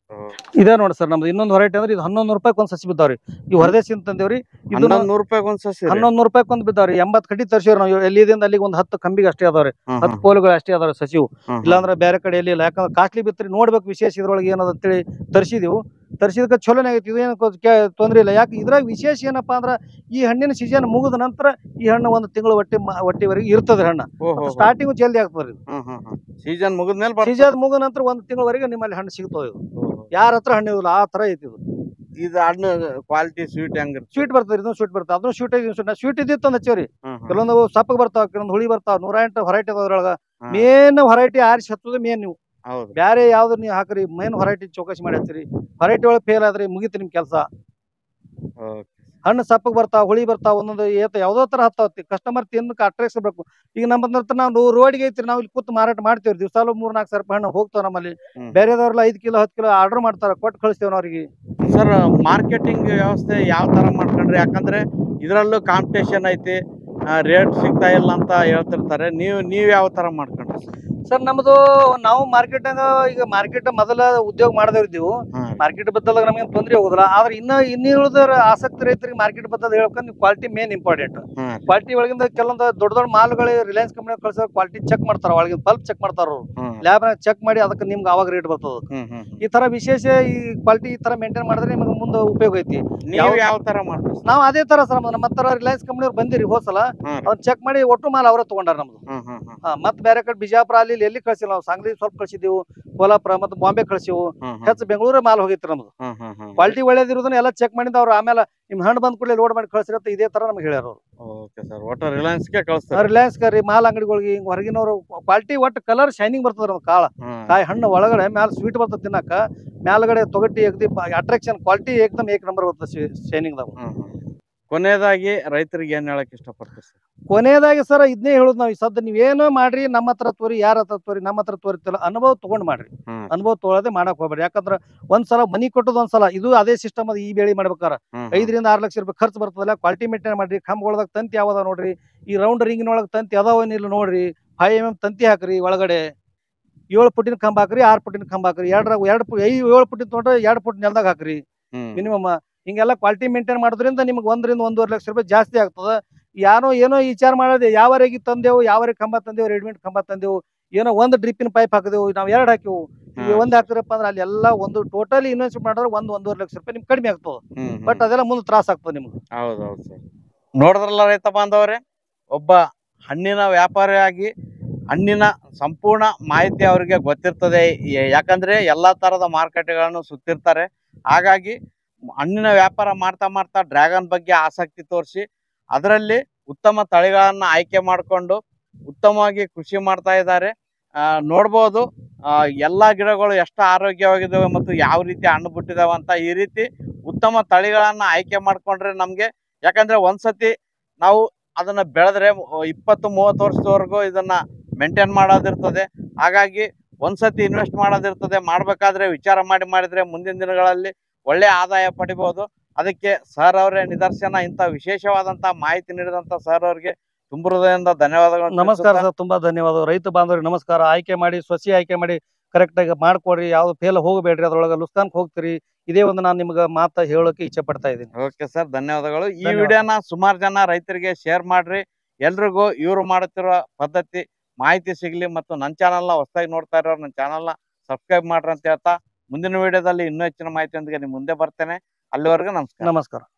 Speaker 1: ಇದೇ ನೋಡಿ ಸರ್ ನಮ್ದು ಇನ್ನೊಂದು ವೆರೈಟಿ ಅಂದ್ರೆ ಇದು 1100 ರೂಪಾಯಿ ಒಂದ್ ಸಸಿ ಬಿದ್ದಾವ್ರಿ. ಈ ಹೊರದೇಶಿಂದ ತಂದೇವ್ರಿ. ಇದು
Speaker 2: 1100 ರೂಪಾಯಿ ಒಂದ್ ಸಸಿ
Speaker 1: 1100 ರೂಪಾಯಿ ಒಂದ್ ಬಿದ್ದಾವ್ರಿ. 80 ಕಡ್ಡಿ ತರ್ಸಿವ್ರಿ ನಾವು. ಎಲ್ಲಿದಿಂದ ಅಲ್ಲಿಗೆ ಒಂದ್ 10 ಕಂಬಿಗೆ ಅಷ್ಟೇ ಅದಾವ್ರಿ, 10 ಪೋಲ್ಗಳು ಅಷ್ಟೇ ಅದಾವ್ರಿ ಸಸಿವು. ಇಲ್ಲಾಂದ್ರೆ ಬೇರೆ ಕಡೆ ಎಲ್ಲಿ ಇಲ್ಲ. ಯಾಕಂದ್ರೆ ಕಾಸ್ಟ್ಲಿ ಬಿತ್ತರಿ, ನೋಡ್ಬೇಕು ವಿಶೇಷ ಇದ್ರೊಳಗೆ ಏನದ ಅಂತೇಳಿ ತರ್ಸಿದೀವು. ತರ್ಸಿದಕ್ಕೆ ಚಲೋನೇ ಆಗೈತಿ, ಇದೇನು ತೊಂದ್ರೆ ಇಲ್ಲ. ಯಾಕೆ ಇದ್ರಾಗ ವಿಶೇಷ ಏನಪ್ಪಾ ಅಂದ್ರ ಈ ಹಣ್ಣಿನ ಸೀಸನ್ ಮುಗಿದ ನಂತರ ಈ ಹಣ್ಣು ಒಂದು ತಿಂಗಳು ಒಟ್ಟಿವರೆಗೆ ಇರ್ತದೆ ಹಣ್ಣು. ಸ್ಟಾರ್ಟಿಂಗ್ ಜಲ್ದಿ ಆಗ್ತದೆ.
Speaker 2: ಸೀಸನ್ ಮುಗಿದ್ಮೇಲೆ
Speaker 1: ಸೀಸನ್ ಮುಗಿದ ನಂತರ ಒಂದು ತಿಂಗಳವರೆಗೆ ನಿಮ್ಮಲ್ಲಿ ಹಣ್ಣು ಸಿಗ್ತದೆ. ಇದು ಯಾರ ಹತ್ರ ಹಣ್ಣು ಇಲ್ಲ ಆ ತರ ಐತಿ ಇದು.
Speaker 2: ಇದು ಹಣ್ಣು ಕ್ವಾಲಿಟಿ ಸ್ವೀಟ್ ಹೆಂಗ?
Speaker 1: ಸ್ವೀಟ್ ಬರ್ತದೆ, ಇದನ್ನು ಸ್ವೀಟ್ ಬರ್ತದೆ, ಅದನ್ನು ಸ್ವೀಟ್ ಇದ್ದಿತ್ತು ಅಂತ ಹಚ್ಚೇವ್ರಿ. ಕೆಲವೊಂದು ಸಪ್ಪಗ್ ಬರ್ತಾವ, ಕೆಲವೊಂದು ಹುಳಿ ಬರ್ತಾವ. 108 ಹೊರೈಟಿ ಅದ್ರೊಳಗ. ಮೇನ್ ಹೊರೈಟಿ ಆರಿಸಿ ಹಚ್ಚೋದು ಮೇನ್. ನೀವು ಬ್ಯಾರೆ ಯಾವ್ದು ನೀವು ಹಾಕ್ರಿ, ಮೇನ್ ಹೊರೈಟಿ ಚೌಕಾಸಿ ಮಾಡಿ ಹಚ್ಚಿರಿ. ಹೊರೈಟಿ ಒಳಗೆ ಫೇಲ್ ಆದ್ರಿ ಮುಗಿತು ನಿಮ್ ಕೆಲಸ. ಹಣ್ಣು ಸಪ್ಪಗ್ ಬರ್ತಾವ, ಹುಳಿ ಬರ್ತಾವ, ಒಂದೊಂದು ಯಾವ್ದೋ ತರ ಹತ್ತಾವತ್ತಿ. ಕಸ್ಟಮರ್ ತಿನ್ನಕ್ಕೆ ಅಟ್ರಾಕ್ಟ್ ಬೇಕು. ಈಗ ನಮ್ಮ ಹತ್ರ ನಾವು ರೋಡ್ಗೆ ಐತ್ರಿ, ನಾವು ಇಲ್ಲಿ ಕೂತ್ ಮಾರಾಟ ಮಾಡ್ತೇವ್ರಿ. ದಿವಸಾಲು 3-4 ಸಾವಿರ ರೂಪಾಯಿ ಹಣ್ಣು ಹೋಗ್ತಾವ ನಮ್ಮಲ್ಲಿ. ಬೇರೆದವ್ರೆಲ್ಲ 5 ಕಿಲೋ 10 ಕಿಲೋ ಆರ್ಡರ್ ಮಾಡ್ತಾರ, ಕೊಟ್ಟು ಕಳಿಸ್ತೇವೆ ಅವ್ರಿಗೆ.
Speaker 2: ಸರ್ ಮಾರ್ಕೆಟಿಂಗ್ ವ್ಯವಸ್ಥೆ ಯಾವ ತರ ಮಾಡ್ಕೊಂಡ್ರಿ? ಯಾಕಂದ್ರೆ ಇದ್ರಲ್ಲೂ ಕಾಂಪಿಟೇಷನ್ ಐತಿ, ರೇಟ್ ಸಿಗ್ತಾ ಇಲ್ಲ ಅಂತ ಹೇಳ್ತಿರ್ತಾರೆ. ನೀವ್ ಯಾವ ತರ ಮಾಡ್ಕೊಂಡ್ರಿ
Speaker 1: ಸರ್? ನಮ್ದು ನಾವು ಮಾರ್ಕೆಟ್ ಮೊದಲ ಉದ್ಯೋಗ ಮಾಡದವ್ರಿದ್ದೀವಿ. ಮಾರ್ಕೆಟ್ ಬದ್ದಲ್ಲ ನಮಗೆ ತೊಂದ್ರೆ ಹೋಗುದಿಲ್ಲ. ಆದ್ರೆ ಇನ್ನೂ ಉಳಿದವ್ರ ಆಸಕ್ತಿ ರೈತರಿಗೆ ಮಾರ್ಕೆಟ್ ಬದ್ದದ ಹೇಳ್ಕೊಂಡು ಕ್ವಾಲಿಟಿ ಮೇನ್ ಇಂಪಾರ್ಟೆಂಟ್. ಕ್ವಾಲಿಟಿ ಒಳಗಿಂದ ಕೆಲವೊಂದು ದೊಡ್ಡ ಮಾಲ್ಗಳು ರಿಲಯನ್ಸ್ ಕಂಪನಿ ಕಳ್ಸೋ ಕ್ವಾಲಿಟಿ ಚೆಕ್ ಮಾಡ್ತಾರ, ಒಳಗಿನ ಬಲ್ಬ್ ಚೆಕ್ ಮಾಡ್ತಾರ, ಲ್ಯಾಬ್ ಚೆಕ್ ಮಾಡಿ ಅದಕ್ಕೆ ನಿಮ್ಗೆ ಅವಾಗ ರೇಟ್ ಬರ್ತದ. ಈ ತರ ವಿಶೇಷ ಈ ಕ್ವಾಲಿಟಿ ಈ ತರ ಮೇಂಟೈನ್ ಮಾಡಿದ್ರೆ ನಿಮ್ಗೆ ಮುಂದೆ ಉಪಯೋಗ ಐತಿ.
Speaker 2: ಯಾವ ತರ ಮಾಡ್ತೀವಿ
Speaker 1: ನಾವು ಅದೇ ತರ ಸರ್. ನಮ್ಮ ಹತ್ರ ರಿಲಯನ್ಸ್ ಕಂಪನಿ ಅವ್ರು ಬಂದಿರಿ ಹೋದ್ಸಲ, ಅವ್ರು ಚೆಕ್ ಮಾಡಿ ಒಟ್ಟು ಮಾಲ್ ಅವರ ತಗೊಂಡಾರ ನಮ್ದು. ಮತ್ ಬೇರೆ ಕಡೆ ಬಿಜಾಪುರ ಅಲ್ಲಿ ಎಲ್ಲಿ ಕಳ್ಸಿಲ್ಲ ನಾವು. ಸಾಂಗ್ಲಿ ಸ್ವಲ್ಪ ಕಳ್ಸಿದೀವು, ಕೋಲ್ಹಾಪುರ ಮತ್ತೆ ಬಾಂಬೆ ಕಳ್ಸಿವು. ಹೆಚ್ಚು ಬೆಂಗಳೂರು ಮಾಲ್ ಹೋಗಿತ್ತು ನಮ್ದು. ಕ್ವಾಲಿಟಿ ಒಳ್ಳೇದಿರೋದನ್ನ ಎಲ್ಲ ಚೆಕ್ ಮಾಡಿದ ಅವ್ರು. ಆಮೇಲೆ ನಿಮ್ ಹಣ್ಣು ಬಂದ್ ಕೂಡಲೇ ಲೋಡ್ ಮಾಡಿ ಕಳ್ಸಿರತ್ತ ಇದೇ ತರ ನಮ್ಗೆ ಹೇಳ್ಯಾರ ಅವ್ರು. ರಿಲಯನ್ಸ್ ರೀ ಮಾಲ್ ಅಂಗಡಿಗಳಿಗೆ ಹೊರಗಿನವರು ಕ್ವಾಲಿಟಿ ಒಟ್ಟು ಕಲರ್ ಶೈನಿಂಗ್ ಬರ್ತದ ನಮ್ಗೆ. ಕಾಯಿ ಹಣ್ಣು ಒಳಗಡೆ ಮ್ಯಾಲ ಸ್ವೀಟ್ ಬರ್ತದೆ ತಿನ್ನಕ, ಮ್ಯಾಲಗಡೆ ತೊಗಟಿ ಅಟ್ರಾಕ್ಷನ್ ಕ್ವಾಲಿಟಿ ಏಕದಮ್ ಏಕ್ ನಂಬರ್ ಬರ್ತದೆ ಶೈನಿಂಗ್ ದಾಗ.
Speaker 2: ಕೊನೆಯದಾಗಿ ರೈತರಿಗೆ ಏನ್ ಹೇಳಕ್ ಇಷ್ಟಪಡ್ತೀವಿ ಸರ್?
Speaker 1: ಕೊನೆಯದಾಗಿ ಸರ್ ಇದನ್ನೇ ಹೇಳುದು ನಾವು. ಈ ಸದ್ದ ನೀವೇನೋ ಮಾಡ್ರಿ, ನಮ್ಮ ಹತ್ರ ತೋರಿ, ಯಾರ ಹತ್ರ ತೋರಿ, ನಮ್ಮ ಹತ್ರ ತೋರಿತಿಲ್ಲ, ಅನುಭವ ತಗೊಂಡ್ ಮಾಡ್ರಿ. ಅನುಭವ ತೊಗೊಳದೆ ಮಾಡಕ್ ಹೋಗ್ಬೇಡ್ರಿ. ಯಾಕಂದ್ರ ಒಂದ್ಸಲ ಮನಿ ಕೊಟ್ಟದ ಒಂದ್ಸಲ ಇದು ಅದೇ ಸಿಸ್ಟಮ್ ಅದು. ಈ ಬೆಳಿ ಮಾಡ್ಬೇಕಾರ 5 ರಿಂದ 6 ಲಕ್ಷ ರೂಪಾಯಿ ಖರ್ಚು ಬರ್ತದಲ್ಲ. ಕ್ವಾಲಿಟಿ ಮೇಂಟೈನ್ ಮಾಡ್ರಿ. ಕಂಬಗಳದಾಗ ತಂತಿ ಯಾವ್ದಾವ ನೋಡ್ರಿ, ಈ ರೌಂಡ್ ರಿಂಗಿನೊಳಗೆ ತಂತಿ ಅದಾವನಿಲ್ಲ ನೋಡ್ರಿ. 5 mm ತಂತಿ ಹಾಕ್ರಿ. ಒಳಗಡೆ 7 ಫುಟಿನ ಕಂಬ ಹಾಕ್ರಿ, 6 ಫುಟಿನ ಕಂಬ ಹಾಕ್ರಿ. 7 ಫುಟಿನ ತೊಗೊಂಡ್ರೆ 2 ಫುಟ್ ನೆಲದಾಗ ಹಾಕ್ರಿ ಮಿನಿಮಮ್. ಹಿಂಗೆಲ್ಲ ಕ್ವಾಲಿಟಿ ಮೇಂಟೈನ್ ಮಾಡೋದ್ರಿಂದ ನಿಮ್ಗೆ 1 ರಿಂದ 1.5 ಲಕ್ಷ ರೂಪಾಯಿ ಜಾಸ್ತಿ ಆಗ್ತದ. ಏನೋ ವಿಚಾರ ಮಾಡೋದು ಯಾವರೆಗೆ ತಂದೆವು, ಯಾವರೆಗೆ ಕಂಬ ತಂದೆವು, ರೆಡಿಮೇಡ್ ಕಂಬ ತಂದೆವು, ಏನೋ ಒಂದು ಡ್ರಿಪ್ಪಿನ ಪೈಪ್ ಹಾಕಿದೆವು, ನಾವು 2 ಹಾಕಿವು, ಒಂದ್ ಹಾಕಿದ್ರಪ್ಪ ಅಂದ್ರೆ ಅಲ್ಲಿ ಎಲ್ಲ ಒಂದು ಟೋಟಲಿ ಇನ್ವೆಸ್ಟ್ ಮಾಡಿದ್ರೆ 1-1.5 ಲಕ್ಷ ರೂಪಾಯಿ ನಿಮ್ಗೆ ಕಡಿಮೆ ಆಗ್ತದೆ. ಬಟ್ ಅದೆಲ್ಲ ಮುಂದೆ ತ್ರಾಸ ಆಗ್ತದೆ ನಿಮ್ಗೆ.
Speaker 2: ಹೌದೌದು ಸರ್. ನೋಡಿದ್ರಲ್ಲ ರೈತ ಬಾಂಧವರೇ, ಒಬ್ಬ ಹಣ್ಣಿನ ವ್ಯಾಪಾರಿಯಾಗಿ ಹಣ್ಣಿನ ಸಂಪೂರ್ಣ ಮಾಹಿತಿ ಅವರಿಗೆ ಗೊತ್ತಿರ್ತದೆ. ಯಾಕಂದ್ರೆ ಎಲ್ಲಾ ತರದ ಮಾರ್ಕೆಟ್ಗಳನ್ನು ಸುತ್ತಿರ್ತಾರೆ. ಹಾಗಾಗಿ ಹಣ್ಣಿನ ವ್ಯಾಪಾರ ಮಾಡ್ತಾ ಡ್ರ್ಯಾಗನ್ ಬಗ್ಗೆ ಆಸಕ್ತಿ ತೋರಿಸಿ ಅದರಲ್ಲಿ ಉತ್ತಮ ತಳಿಗಳನ್ನ ಆಯ್ಕೆ ಮಾಡಿಕೊಂಡು ಉತ್ತಮವಾಗಿ ಕೃಷಿ ಮಾಡ್ತಾ ಇದ್ದಾರೆ. ನೋಡ್ಬೋದು ಎಲ್ಲಾ ಗಿಡಗಳು ಎಷ್ಟು ಆರೋಗ್ಯವಾಗಿದ್ದಾವೆ ಮತ್ತು ಯಾವ ರೀತಿ ಹಣ್ಣು ಬಿಟ್ಟಿದಾವೆ ಅಂತ. ಈ ರೀತಿ ಉತ್ತಮ ತಳಿಗಳನ್ನ ಆಯ್ಕೆ ಮಾಡ್ಕೊಂಡ್ರೆ ನಮ್ಗೆ, ಯಾಕಂದ್ರೆ ಒಂದ್ಸತಿ ನಾವು ಅದನ್ನ ಬೆಳೆದ್ರೆ 20-30 ವರ್ಷದವರೆಗೂ ಇದನ್ನ ಮೇಂಟೈನ್ ಮಾಡೋದಿರ್ತದೆ. ಹಾಗಾಗಿ ಒಂದ್ಸತಿ ಇನ್ವೆಸ್ಟ್ ಮಾಡೋದಿರ್ತದೆ. ಮಾಡ್ಬೇಕಾದ್ರೆ ವಿಚಾರ ಮಾಡಿದ್ರೆ ಮುಂದಿನ ದಿನಗಳಲ್ಲಿ ಒಳ್ಳೆ ಆದಾಯ ಪಡಿಬಹುದು. ಅದಕ್ಕೆ ಸರ್ ಅವರೇ ನಿದರ್ಶನ. ಇಂಥ ವಿಶೇಷವಾದಂತ ಮಾಹಿತಿ ನೀಡಿದಂತ ಸರ್ ಅವರಿಗೆ ತುಂಬ ಹೃದಯದಿಂದ ಧನ್ಯವಾದಗಳು.
Speaker 1: ನಮಸ್ಕಾರ ಸರ್, ತುಂಬಾ ಧನ್ಯವಾದ. ರೈತ ಬಾಂಧವರಿಗೆ ನಮಸ್ಕಾರ. ಆಯ್ಕೆ ಮಾಡಿ, ಸಸಿ ಆಯ್ಕೆ ಮಾಡಿ ಕರೆಕ್ಟ್ ಆಗಿ ಮಾಡ್ಕೊಡ್ರಿ. ಯಾವ್ದು ಫೇಲ್ ಹೋಗಬೇಡ್ರಿ, ಅದ್ರೊಳಗೆ ಲುಸ್ತಾನ್ಕ್ ಹೋಗ್ತೀರಿ. ಇದೇ ಒಂದು ನಾನು ನಿಮ್ಗೆ ಮಾತಾ ಹೇಳೋಕೆ ಇಚ್ಛೆ ಪಡ್ತಾ ಇದ್ದೀನಿ.
Speaker 2: ಓಕೆ ಸರ್, ಧನ್ಯವಾದಗಳು. ಈ ವಿಡಿಯೋನ ಸುಮಾರು ಜನ ರೈತರಿಗೆ ಶೇರ್ ಮಾಡ್ರಿ. ಎಲ್ರಿಗೂ ಇವ್ರು ಮಾಡುತ್ತಿರುವ ಪದ್ಧತಿ ಮಾಹಿತಿ ಸಿಗ್ಲಿ. ಮತ್ತು ನನ್ನ ಚಾನಲ್ನ ಹೊಸದಾಗಿ ನೋಡ್ತಾ ಇರೋರು ನನ್ನ ಚಾನಲ್ನ ಸಬ್ಸ್ಕ್ರೈಬ್ ಮಾಡ್ರಿ ಅಂತ ಹೇಳ್ತಾ ಮುಂದಿನ ವಿಡಿಯೋದಲ್ಲಿ ಇನ್ನೂ ಹೆಚ್ಚಿನ ಮಾಹಿತಿಯೊಂದಿಗೆ ನಿಮ್ಮ ಮುಂದೆ ಬರ್ತೇನೆ. ಅಲ್ಲಿವರೆಗೂ ನಮಸ್ಕಾರ.